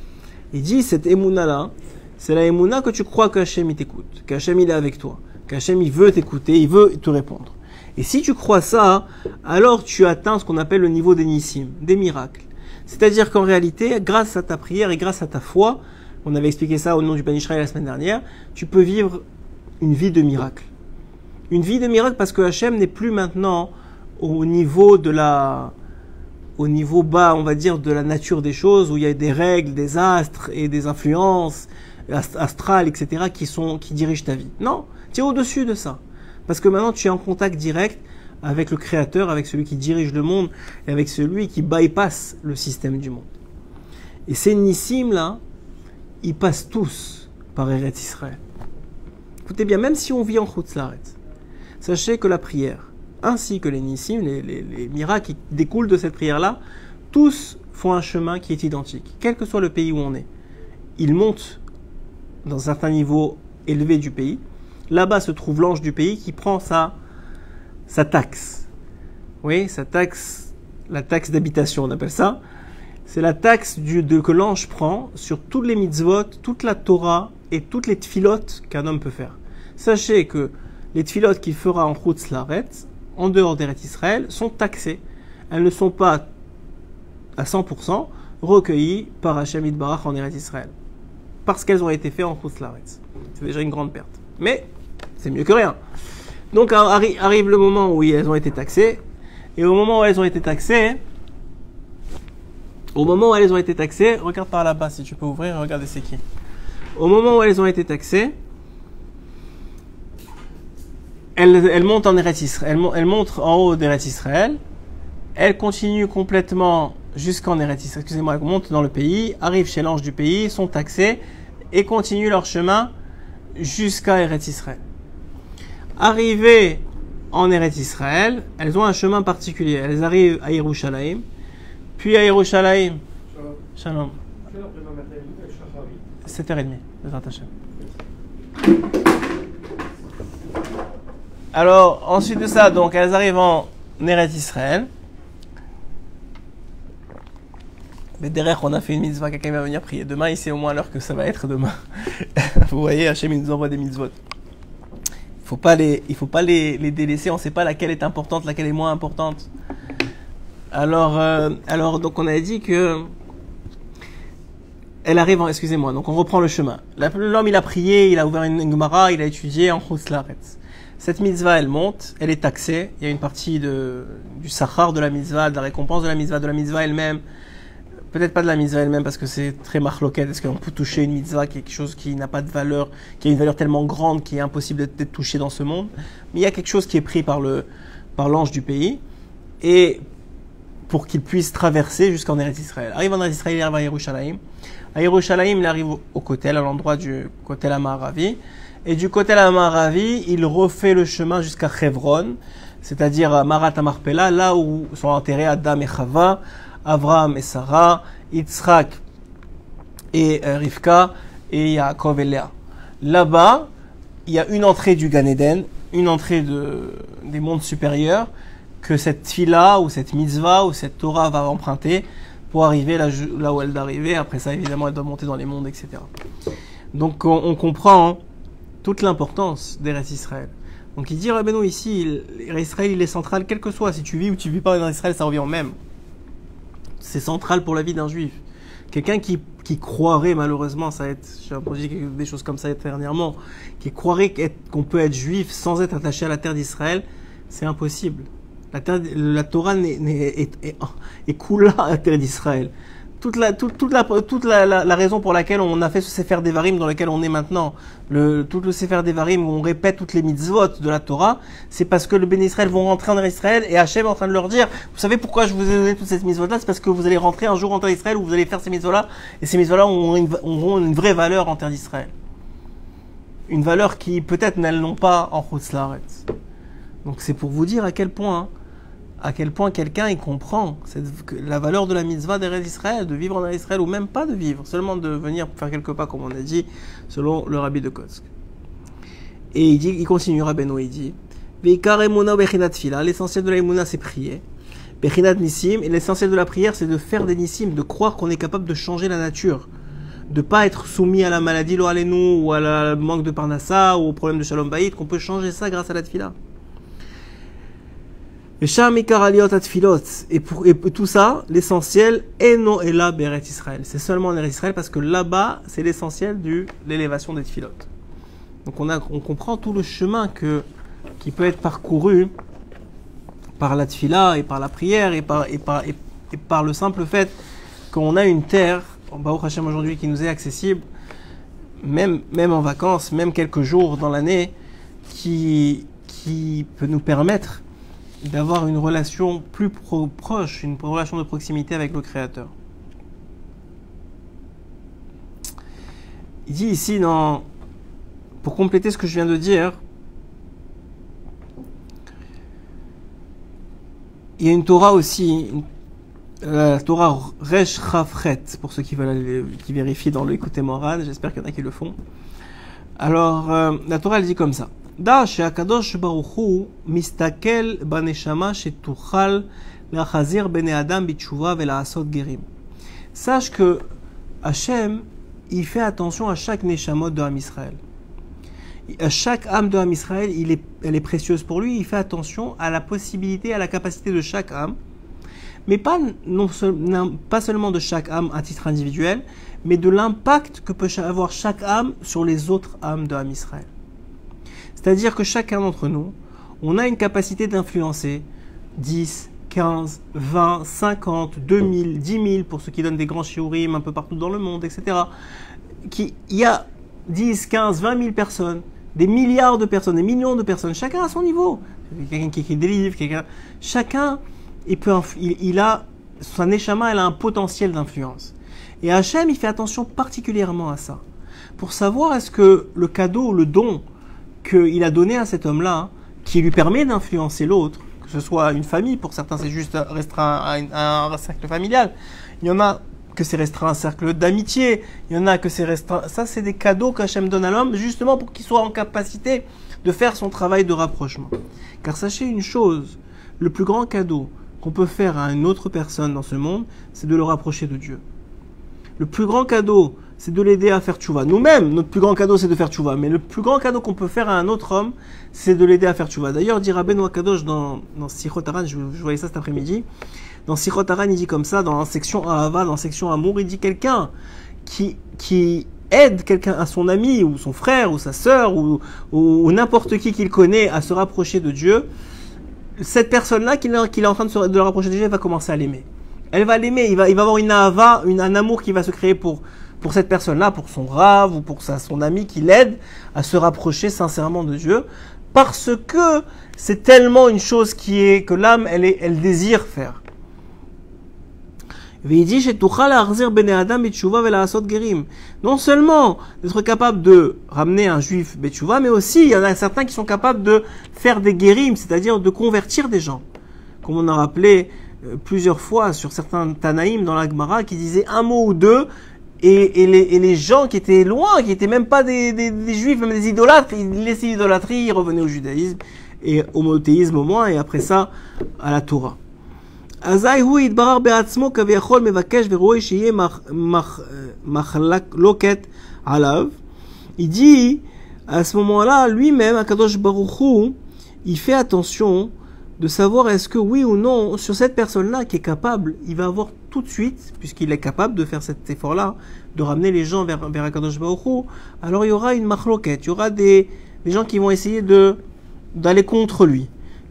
Il dit, cette Emouna-là, c'est la Emouna que tu crois qu'Hachem il t'écoute, qu'Hachem il est avec toi, qu'Hachem il veut t'écouter, il veut te répondre. Et si tu crois ça, alors tu atteins ce qu'on appelle le niveau des nissim, des miracles. C'est-à-dire qu'en réalité, grâce à ta prière et grâce à ta foi, on avait expliqué ça au nom du Ben Israël la semaine dernière, tu peux vivre une vie de miracle. Une vie de miracle parce que Hachem n'est plus maintenant au niveau de la... au niveau bas, on va dire, de la nature des choses, où il y a des règles, des astres et des influences astrales, et cetera, qui sont, qui dirigent ta vie. Non, tu es au-dessus de ça. Parce que maintenant, tu es en contact direct avec le Créateur, avec celui qui dirige le monde, et avec celui qui bypasse le système du monde. Et ces nissim, là, ils passent tous par Eretz Israël. Écoutez bien, même si on vit en Chutz La'aretz, sachez que la prière, ainsi que les nissim, les, les, les miracles qui découlent de cette prière-là, tous font un chemin qui est identique, quel que soit le pays où on est. Ils montent dans un certain niveau élevé du pays. Là-bas se trouve l'ange du pays qui prend sa, sa taxe. Oui, sa taxe, la taxe d'habitation, on appelle ça. C'est la taxe du, de, que l'ange prend sur toutes les mitzvot, toute la Torah et toutes les tfilotes qu'un homme peut faire. Sachez que les tfilotes qu'il fera en Chutz La'aretz, en dehors d'Eretz Israël, sont taxées. Elles ne sont pas à cent pour cent recueillies par Hachem Yitbarach en Eretz Israël. Parce qu'elles ont été faites en Chutz La'aretz. C'est déjà une grande perte. Mais c'est mieux que rien. Donc arri- arrive le moment où elles ont été taxées. Et au moment où elles ont été taxées, au moment où elles ont été taxées, regarde par là-bas si tu peux ouvrir, regardez c'est qui. Au moment où elles ont été taxées, elles, elles montent en Eretz Israël, elles, elles montent en haut d'Eretz Israël, elles continuent complètement jusqu'en Eretz Israël, excusez-moi, elles montent dans le pays, arrivent chez l'ange du pays, sont taxées et continuent leur chemin jusqu'à Eretz Israël. Arrivées en Eretz Israël, elles ont un chemin particulier. Elles arrivent à Yerushalayim, puis à Yerushalayim. Shalom. sept heures trente, Bezrat Hashem. Alors, ensuite de ça, donc, elles arrivent en Eretz Israël. Mais derrière, on a fait une mitzvah, quelqu'un va venir prier. Demain, il sait au moins l'heure que ça va être demain. Vous voyez, Hachem, il nous envoie des mitzvot. Il faut pas les, il faut pas les, les délaisser, on ne sait pas laquelle est importante, laquelle est moins importante. Alors, euh, alors, donc on a dit que elle arrive en, excusez-moi, donc on reprend le chemin. L'homme, il a prié, il a ouvert une Gemara, il a étudié en Chutz La'aretz. Cette mitzvah, elle monte, elle est taxée. Il y a une partie de, du sachar de la mitzvah, de la récompense de la mitzvah, de la mitzvah elle-même. Peut-être pas de la mitzvah elle-même parce que c'est très marloquette. Est-ce qu'on peut toucher une mitzvah qui est quelque chose qui n'a pas de valeur, qui a une valeur tellement grande qu'il est impossible d'être touché dans ce monde. Mais il y a quelque chose qui est pris par le, par l'ange du pays. Et pour qu'il puisse traverser jusqu'en Eretz Israël. Arrive en Eretz Israël, il arrive à Yerushalayim. À Yerushalayim, il arrive au Kotel, à l'endroit du Kotel HaMaaravi. Et du Kotel HaMaaravi, il refait le chemin jusqu'à Hebron, c'est-à-dire à Marat HaMarpela, là où sont enterrés Adam et Chava, Avraham et Sarah, Yitzhak et euh, Rivka, et Yaakov et Léa. Là-bas, il y a une entrée du Gan Eden, une entrée de, des mondes supérieurs, que cette fila ou cette mitzvah ou cette Torah va emprunter pour arriver là, là où elle doit arriver. Après ça, évidemment, elle doit monter dans les mondes, et cetera. Donc, on, on comprend hein, toute l'importance d'Eretz Israël. Donc, il dit, Rabbeinu, ici, Eretz Israël, il est central, quel que soit. Si tu vis ou tu vis pas en Israël, ça revient au même. C'est central pour la vie d'un juif. Quelqu'un qui, qui croirait, malheureusement, ça va être, j'ai entendu des choses comme ça dernièrement, qui croirait qu'on peut être juif sans être attaché à la terre d'Israël, c'est impossible. La, terre, la Torah n'est, n'est, est, est, est coula à la terre d'Israël. Toute, la, toute, toute, la, toute la, la, la raison pour laquelle on a fait ce Sefer Devarim dans lequel on est maintenant, le, tout le Sefer Devarim où on répète toutes les mitzvot de la Torah, c'est parce que le Béni Israël vont rentrer en Israël et Hachem est en train de leur dire, vous savez pourquoi je vous ai donné toutes ces mitzvot-là, c'est parce que vous allez rentrer un jour en terre d'Israël où vous allez faire ces mitzvot-là et ces mitzvot-là auront une, auront une vraie valeur en terre d'Israël. Une valeur qui peut-être n'elles n'ont pas en Chutz La'aretz. Donc c'est pour vous dire à quel point, hein, à quel point quelqu'un il comprend cette, la valeur de la mitzvah d'Eretz Israël, de vivre en Eretz Israël ou même pas de vivre, seulement de venir faire quelques pas comme on a dit, selon le rabbi de Kotzk. Et il dit, il continue, Rabbeinu, il dit, Veikar emuna bechinat tfila, l'essentiel de la emuna c'est prier, bechinat nissim, et l'essentiel de la prière c'est de faire des nissim, de croire qu'on est capable de changer la nature, de pas être soumis à la maladie lo alenu ou à la manque de parnassa ou au problème de shalom bayit, qu'on peut changer ça grâce à la tfila. Et pour et tout ça, l'essentiel est non et là Beret Israël. C'est seulement en Eretz Israël parce que là-bas, c'est l'essentiel de l'élévation des tfilot. Donc on, a, on comprend tout le chemin que, qui peut être parcouru par la tfila et par la prière et par, et par, et, et par le simple fait qu'on a une terre, Baruch Hashem aujourd'hui, qui nous est accessible, même, même en vacances, même quelques jours dans l'année, qui, qui peut nous permettre d'avoir une relation plus pro proche, une relation de proximité avec le Créateur. Il dit ici, dans, pour compléter ce que je viens de dire, il y a une Torah aussi, la Torah Resh Chafret, pour ceux qui veulent aller, qui vérifient dans le Écoutez Moral, j'espère qu'il y en a qui le font. Alors, euh, la Torah elle dit comme ça. Da she'akadosh baruch hu mistakel baneshama shetuchal lachazir bnei adam bitshuva vela'asot gerim. Sache que Hachem, il fait attention à chaque neshamot de Ham Israël. À chaque âme de Ham Israël, il est, elle est précieuse pour lui. Il fait attention à la possibilité, à la capacité de chaque âme, mais pas, non, non, pas seulement de chaque âme à titre individuel, mais de l'impact que peut avoir chaque âme sur les autres âmes de Ham Israël. C'est-à-dire que chacun d'entre nous, on a une capacité d'influencer dix, quinze, vingt, cinquante, deux mille, dix mille, pour ceux qui donnent des grands shiurim un peu partout dans le monde, et cetera. Qui, il y a dix, quinze, vingt mille personnes, des milliards de personnes, des millions de personnes, chacun à son niveau. Quelqu'un qui écrit des livres, quelqu'un... Chacun, il, peut il, il a... Son neshama, elle a un potentiel d'influence. Et Hachem, il fait attention particulièrement à ça. Pour savoir est-ce que le cadeau, le don qu'il a donné à cet homme-là, hein, qui lui permet d'influencer l'autre, que ce soit une famille, pour certains c'est juste restreint à, une, à un cercle familial, il y en a que c'est restreint à un cercle d'amitié, il y en a que c'est restreint... Ça, c'est des cadeaux qu'Hachem donne à l'homme, justement pour qu'il soit en capacité de faire son travail de rapprochement. Car sachez une chose, le plus grand cadeau qu'on peut faire à une autre personne dans ce monde, c'est de le rapprocher de Dieu. Le plus grand cadeau, c'est de l'aider à faire tchouva. Nous-mêmes, notre plus grand cadeau, c'est de faire tchouva. Mais le plus grand cadeau qu'on peut faire à un autre homme, c'est de l'aider à faire tchouva. D'ailleurs, dit Rabbeinu Akadosh dans, dans Sichot Haran, je, je voyais ça cet après-midi, Dans Sichot Haran, il dit comme ça, dans la section Ahava, dans la section Amour, il dit quelqu'un qui, qui aide quelqu'un, à son ami, ou son frère, ou sa sœur, ou, ou, ou n'importe qui qu'il connaît à se rapprocher de Dieu, cette personne-là qu'il est, qu'il est en train de se de le rapprocher de Dieu, elle va commencer à l'aimer. Elle va l'aimer, il va, il va avoir une ahava, une, un amour qui va se créer pour, pour cette personne-là, pour son rave, ou pour sa, son ami qui l'aide à se rapprocher sincèrement de Dieu, parce que c'est tellement une chose qui est, que l'âme, elle, est, elle désire faire. Non seulement d'être capable de ramener un juif betchouva, mais aussi il y en a certains qui sont capables de faire des guérim, c'est-à-dire de convertir des gens. Comme on a rappelé euh, plusieurs fois sur certains Tanaïm dans la Gemara qui disaient un mot ou deux, et, et, les, et les gens qui étaient loin, qui étaient même pas des, des, des juifs, même des idolâtres, ils laissaient l'idolâtrie, ils revenaient au judaïsme et au monothéisme au moins, et après ça à la Torah. אזי הוא יתברר בעצמו כביכול מבקש ורואה שיהיה מחלוקת עליו. Il dit, à ce moment-là, lui-même, Akadosh Baruch Hu, il fait attention de savoir est-ce que oui ou non, sur cette personne-là qui est capable, il va avoir tout de suite, puisqu'il est capable de faire cet effort-là, de ramener les gens vers, vers Akadosh Baruch Hu, alors il y aura une machloket, il y aura des, des gens qui vont essayer de, d'aller contre lui.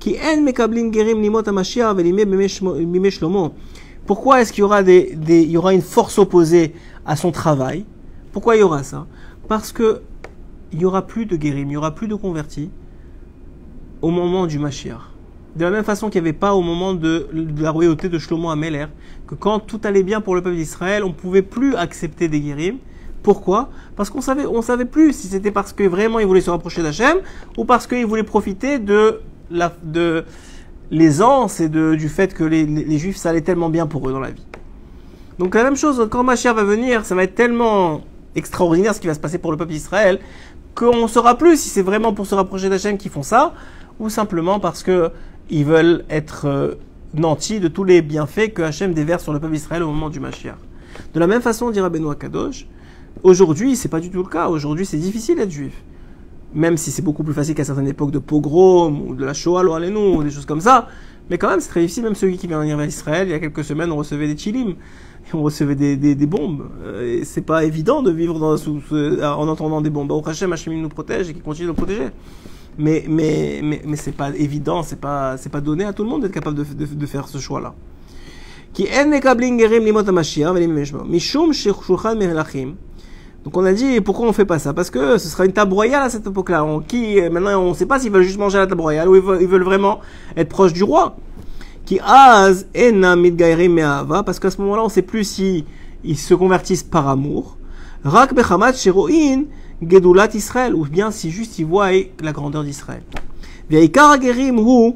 Pourquoi est-ce qu'il y aura des, des, il y aura une force opposée à son travail? Pourquoi il y aura ça? Parce que il y aura plus de guérim, il n'y aura plus de convertis au moment du Mashiach. De la même façon qu'il n'y avait pas au moment de, de la royauté de Shlomo Améler, que quand tout allait bien pour le peuple d'Israël, on ne pouvait plus accepter des guérim. Pourquoi? Parce qu'on savait, on savait plus si c'était parce que vraiment ils voulaient se rapprocher d'Hachem ou parce qu'ils voulaient profiter de La, de l'aisance et de, du fait que les, les, les juifs ça allait tellement bien pour eux dans la vie. Donc la même chose, quand Mashiach va venir, ça va être tellement extraordinaire ce qui va se passer pour le peuple d'Israël qu'on ne saura plus si c'est vraiment pour se rapprocher d'Hachem qu'ils font ça ou simplement parce que ils veulent être euh, nantis de tous les bienfaits que Hachem déverse sur le peuple d'Israël au moment du Mashiach. De la même façon, dira Benoît Kadosh, aujourd'hui c'est pas du tout le cas, aujourd'hui c'est difficile d'être juif. Même si c'est beaucoup plus facile qu'à certaines époques de pogrom, ou de la Shoah, lo alenu, ou des choses comme ça. Mais quand même, c'est très difficile. Même ceux qui viennent venir vers Israël, il y a quelques semaines, on recevait des chilim, et on recevait des, des, des bombes. Et c'est pas évident de vivre dans, sous, en entendant des bombes. Au Hachem, Hachem nous protège et qui continue de nous protéger. Mais, mais, mais, mais c'est pas évident, c'est pas, c'est pas donné à tout le monde d'être capable de, de, de faire ce choix-là. Qui en mekabling gerim limot hamashiach velim mishma mishum shulchan melachim. Donc on a dit, pourquoi on fait pas ça? Parce que ce sera une table royale à cette époque-là. On, qui, maintenant, on ne sait pas s'ils veulent juste manger à la table royale ou ils veulent, ils veulent vraiment être proches du roi. Qui az ena midgairim me'ahava, parce qu'à ce moment-là, on ne sait plus si ils se convertissent par amour. Rak bechamat sheroin gedulat Israël, ou bien si juste ils voient la grandeur d'Israël. Exactement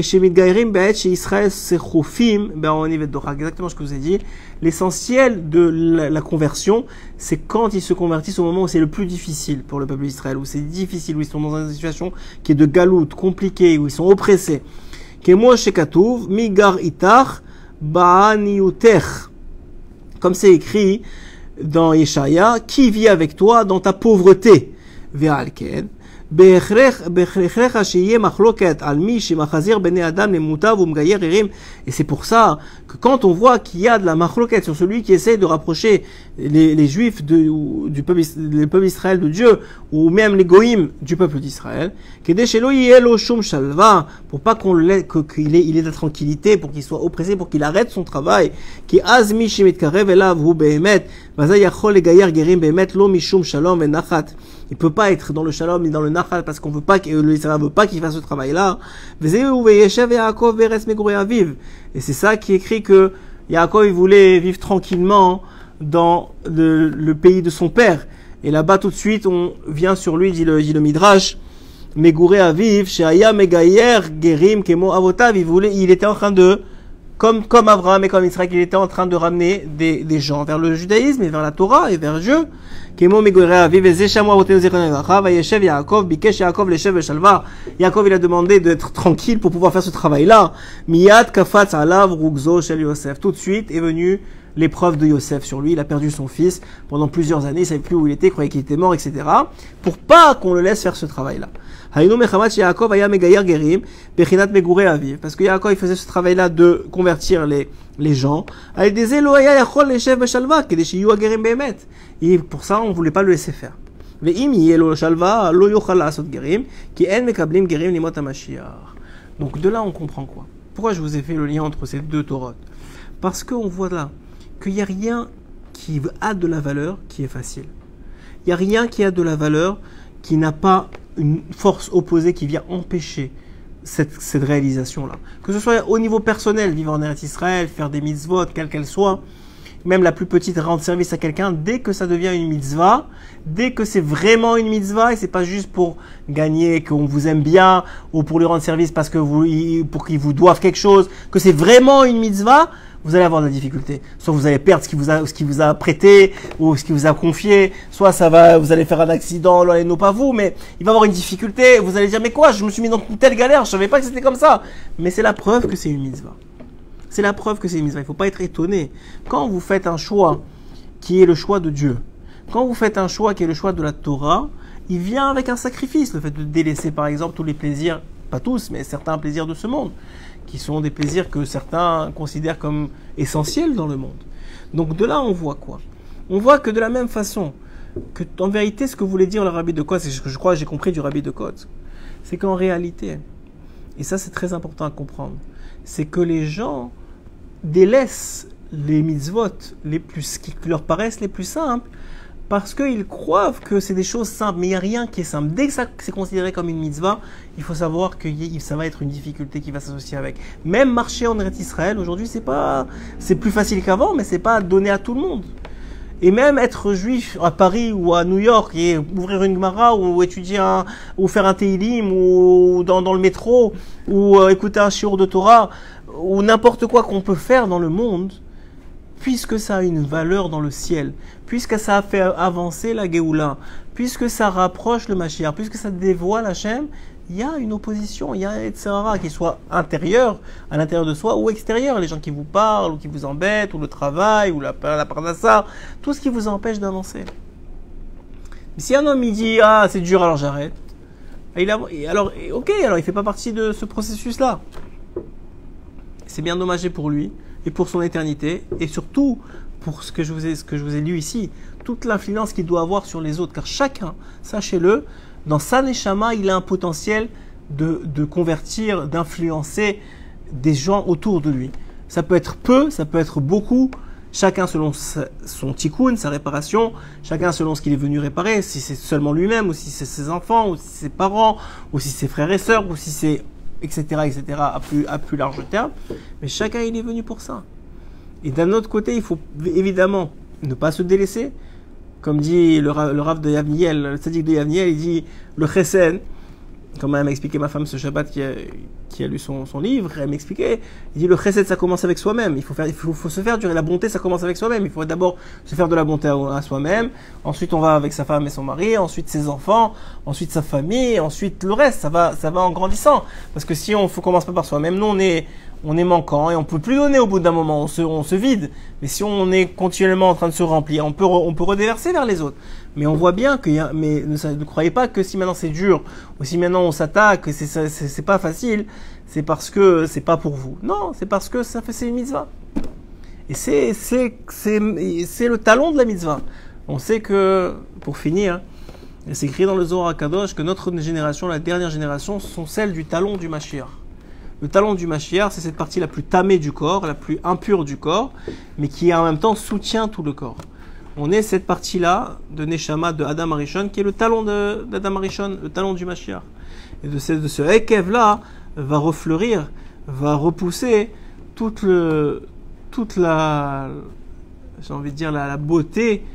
ce que vous avez dit. L'essentiel de la, la conversion, c'est quand ils se convertissent au moment où c'est le plus difficile pour le peuple d'Israël, où c'est difficile, où ils sont dans une situation qui est de galoute, compliquée, où ils sont oppressés. Comme c'est écrit dans Yeshaya, qui vit avec toi dans ta pauvreté? Et c'est pour ça que quand on voit qu'il y a de la machloket sur celui qui essaie de rapprocher les, les juifs de, du peuple, le peuple d'Israël de Dieu, ou même les goïms du peuple d'Israël, pour pas qu'on l'ait, qu'il ait, il ait de la tranquillité, pour qu'il soit oppressé, pour qu'il arrête son travail, qui azmi shemitkarev elav hu behemet, vazay yachol legayer gerim behemet lo mishum shalom venachat. Il peut pas être dans le shalom ni dans le nachal parce qu'on veut pas que l'Israël veut pas qu'il fasse ce travail-là. Et c'est ça qui écrit que Yaakov il voulait vivre tranquillement dans le, le pays de son père. Et là-bas tout de suite on vient sur lui, dit le, dit le Midrash, Megouré Aviv, Sheaya Megayer Gerim Kemo Avotav. Il voulait, il était en train de, comme comme Abraham et comme Israël, il était en train de ramener des, des gens vers le judaïsme et vers la Torah et vers Dieu. Yaakov, il a demandé d'être tranquille pour pouvoir faire ce travail-là. Miyad kafatz alav rugzo shel Yosef. Tout de suite est venue l'épreuve de Yosef sur lui. Il a perdu son fils pendant plusieurs années. Il savait plus où il était, il croyait qu'il était mort, et cetera. Pour pas qu'on le laisse faire ce travail-là. Parce que Yaakov, il faisait ce travail-là de convertir les, les gens. Et pour ça, on ne voulait pas le laisser faire. Donc de là, on comprend quoi? Pourquoi je vous ai fait le lien entre ces deux Torotes? Parce qu'on voit là qu'il n'y a rien qui a de la valeur qui est facile. Il n'y a rien qui a de la valeur qui n'a pas une force opposée qui vient empêcher cette, cette réalisation-là. Que ce soit au niveau personnel, vivre en Eretz Israël, faire des mitzvot, quelle qu'elle soit, même la plus petite, rendre service à quelqu'un, dès que ça devient une mitzvah, dès que c'est vraiment une mitzvah, et c'est pas juste pour gagner, qu'on vous aime bien, ou pour lui rendre service parce que vous, pour qu'il vous doive quelque chose, que c'est vraiment une mitzvah, vous allez avoir de la difficulté. Soit vous allez perdre ce qu'il vous a, ce qu'il vous a prêté, ou ce qu'il vous a confié, soit ça va, vous allez faire un accident, non pas vous, mais il va avoir une difficulté, vous allez dire, mais quoi, je me suis mis dans une telle galère, je savais pas que c'était comme ça. Mais c'est la preuve que c'est une mitzvah. C'est la preuve que c'est une mitzvah. Il ne faut pas être étonné. Quand vous faites un choix qui est le choix de Dieu, quand vous faites un choix qui est le choix de la Torah, il vient avec un sacrifice. Le fait de délaisser par exemple tous les plaisirs, pas tous, mais certains plaisirs de ce monde, qui sont des plaisirs que certains considèrent comme essentiels dans le monde. Donc de là, on voit quoi? On voit que de la même façon, que en vérité, ce que voulait dire le rabbi de Kotz, c'est ce que je crois que j'ai compris du rabbi de Kotz, c'est qu'en réalité, et ça c'est très important à comprendre, c'est que les gens délaissent les mitzvot les plus, qui leur paraissent les plus simples parce qu'ils croient que c'est des choses simples, mais il n'y a rien qui est simple. Dès que ça c'est considéré comme une mitzvah, il faut savoir que ça va être une difficulté qui va s'associer avec. Même marcher en Eretz Israël, aujourd'hui, c'est pas, c'est plus facile qu'avant, mais c'est pas donné à tout le monde. Et même être juif à Paris ou à New York et ouvrir une Gemara ou étudier un, ou faire un Teilim ou dans, dans le métro ou euh, écouter un shiur de Torah ou n'importe quoi qu'on peut faire dans le monde, puisque ça a une valeur dans le ciel, puisque ça a fait avancer la Géoula, puisque ça rapproche le Mashiach, puisque ça dévoile Hachem, il y a une opposition, il y a un Yetzirah qui soit intérieur, à l'intérieur de soi, ou extérieur, les gens qui vous parlent, ou qui vous embêtent, ou le travail, ou la, la parnassa, tout ce qui vous empêche d'avancer. Si un homme il dit « Ah, c'est dur, alors j'arrête », il a, alors, ok, alors il ne fait pas partie de ce processus-là. C'est bien dommagé pour lui, et pour son éternité, et surtout pour ce que je vous ai, ce que je vous ai lu ici, toute l'influence qu'il doit avoir sur les autres, car chacun, sachez-le, dans sa neshama, il a un potentiel de, de convertir, d'influencer des gens autour de lui. Ça peut être peu, ça peut être beaucoup, chacun selon sa, son tikkun, sa réparation, chacun selon ce qu'il est venu réparer, si c'est seulement lui-même, ou si c'est ses enfants, ou si c'est ses parents, ou si c'est ses frères et sœurs, ou si c'est et cetera, et cetera, à plus, à plus large terme. Mais chacun, il est venu pour ça. Et d'un autre côté, il faut évidemment ne pas se délaisser. Comme dit le, le Rav de Yavniel, le tzaddik de Yavniel, il dit le chesed, comme elle m'a expliqué ma femme ce Shabbat qui a, qui a lu son, son livre, elle m'expliquait, il dit le chesed ça commence avec soi-même, il faut, faire, il faut, faut se faire durer, la bonté ça commence avec soi-même, il faut d'abord se faire de la bonté à, à soi-même, ensuite on va avec sa femme et son mari, ensuite ses enfants, ensuite sa famille, ensuite le reste, ça va, ça va en grandissant, parce que si on ne commence pas par soi-même, nous on est, on est manquant et on peut plus donner au bout d'un moment, on se, on se vide, mais si on est continuellement en train de se remplir, on peut, on peut redéverser vers les autres. Mais on voit bien que, y a, mais ne, ne croyez pas que si maintenant c'est dur, ou si maintenant on s'attaque, que c'est, c'est, c'est pas facile, c'est parce que c'est pas pour vous. Non, c'est parce que ça fait, c'est une mitzvah. Et c'est, c'est, c'est, c'est le talon de la mitzvah. On sait que, pour finir, c'est écrit dans le Zohar HaKadosh que notre génération, la dernière génération, sont celles du talon du Mashiach. Le talon du Mashiach, c'est cette partie la plus tamée du corps, la plus impure du corps, mais qui en même temps soutient tout le corps. On est cette partie-là de Neshama, de Adam Arishon, qui est le talon d'Adam Arishon, le talon du Mashiach. Et de ce, de ce Ekev-là va refleurir, va repousser toute, le, toute la, j'ai envie de dire, la, la beauté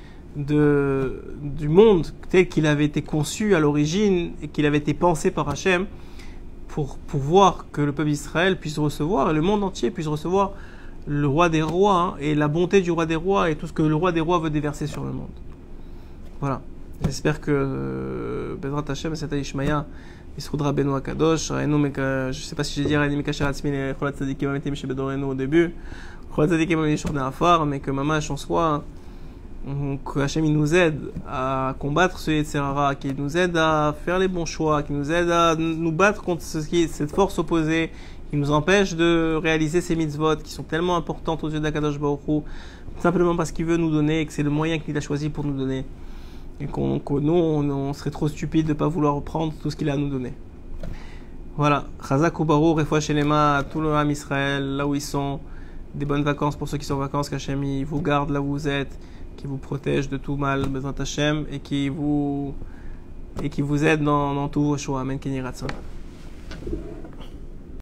de, du monde tel qu'il avait été conçu à l'origine et qu'il avait été pensé par Hachem pour pouvoir que le peuple d'Israël puisse recevoir, et le monde entier puisse recevoir le roi des rois, hein, et la bonté du roi des rois et tout ce que le roi des rois veut déverser sur le monde. Voilà. J'espère que Bezrat Hashem, Sata Ishmaya, Yisroud Rabbeinu HaKadosh, je ne sais pas si je vais dire Ani Kasher Atzmi les Cholat Tzadikim Ametim Shebedorenu au début, Cholat Tzadikim Ametim Shordei Afar, mais que Mamash en soi, que Hachem il nous aide à combattre ce Yetzirara, qu'il nous aide à faire les bons choix, qu'il nous aide à nous battre contre ce qui est cette force opposée, qui nous empêche de réaliser ces mitzvot qui sont tellement importantes aux yeux d'Akadosh Baruch Hu, simplement parce qu'il veut nous donner et que c'est le moyen qu'il a choisi pour nous donner. Et qu'on, que nous, on, on serait trop stupide de ne pas vouloir reprendre tout ce qu'il a à nous donner. Voilà. Chazak ou Baruch, Refoua Shelema, tout le Ham Israël, là où ils sont. Des bonnes vacances pour ceux qui sont en vacances, qu'Hachem vous garde là où vous êtes, qui vous protège de tout mal, Bezrat Hashem, et qui vous, et qui vous aide dans, dans tous vos choix. Amen, Kenny Ratson.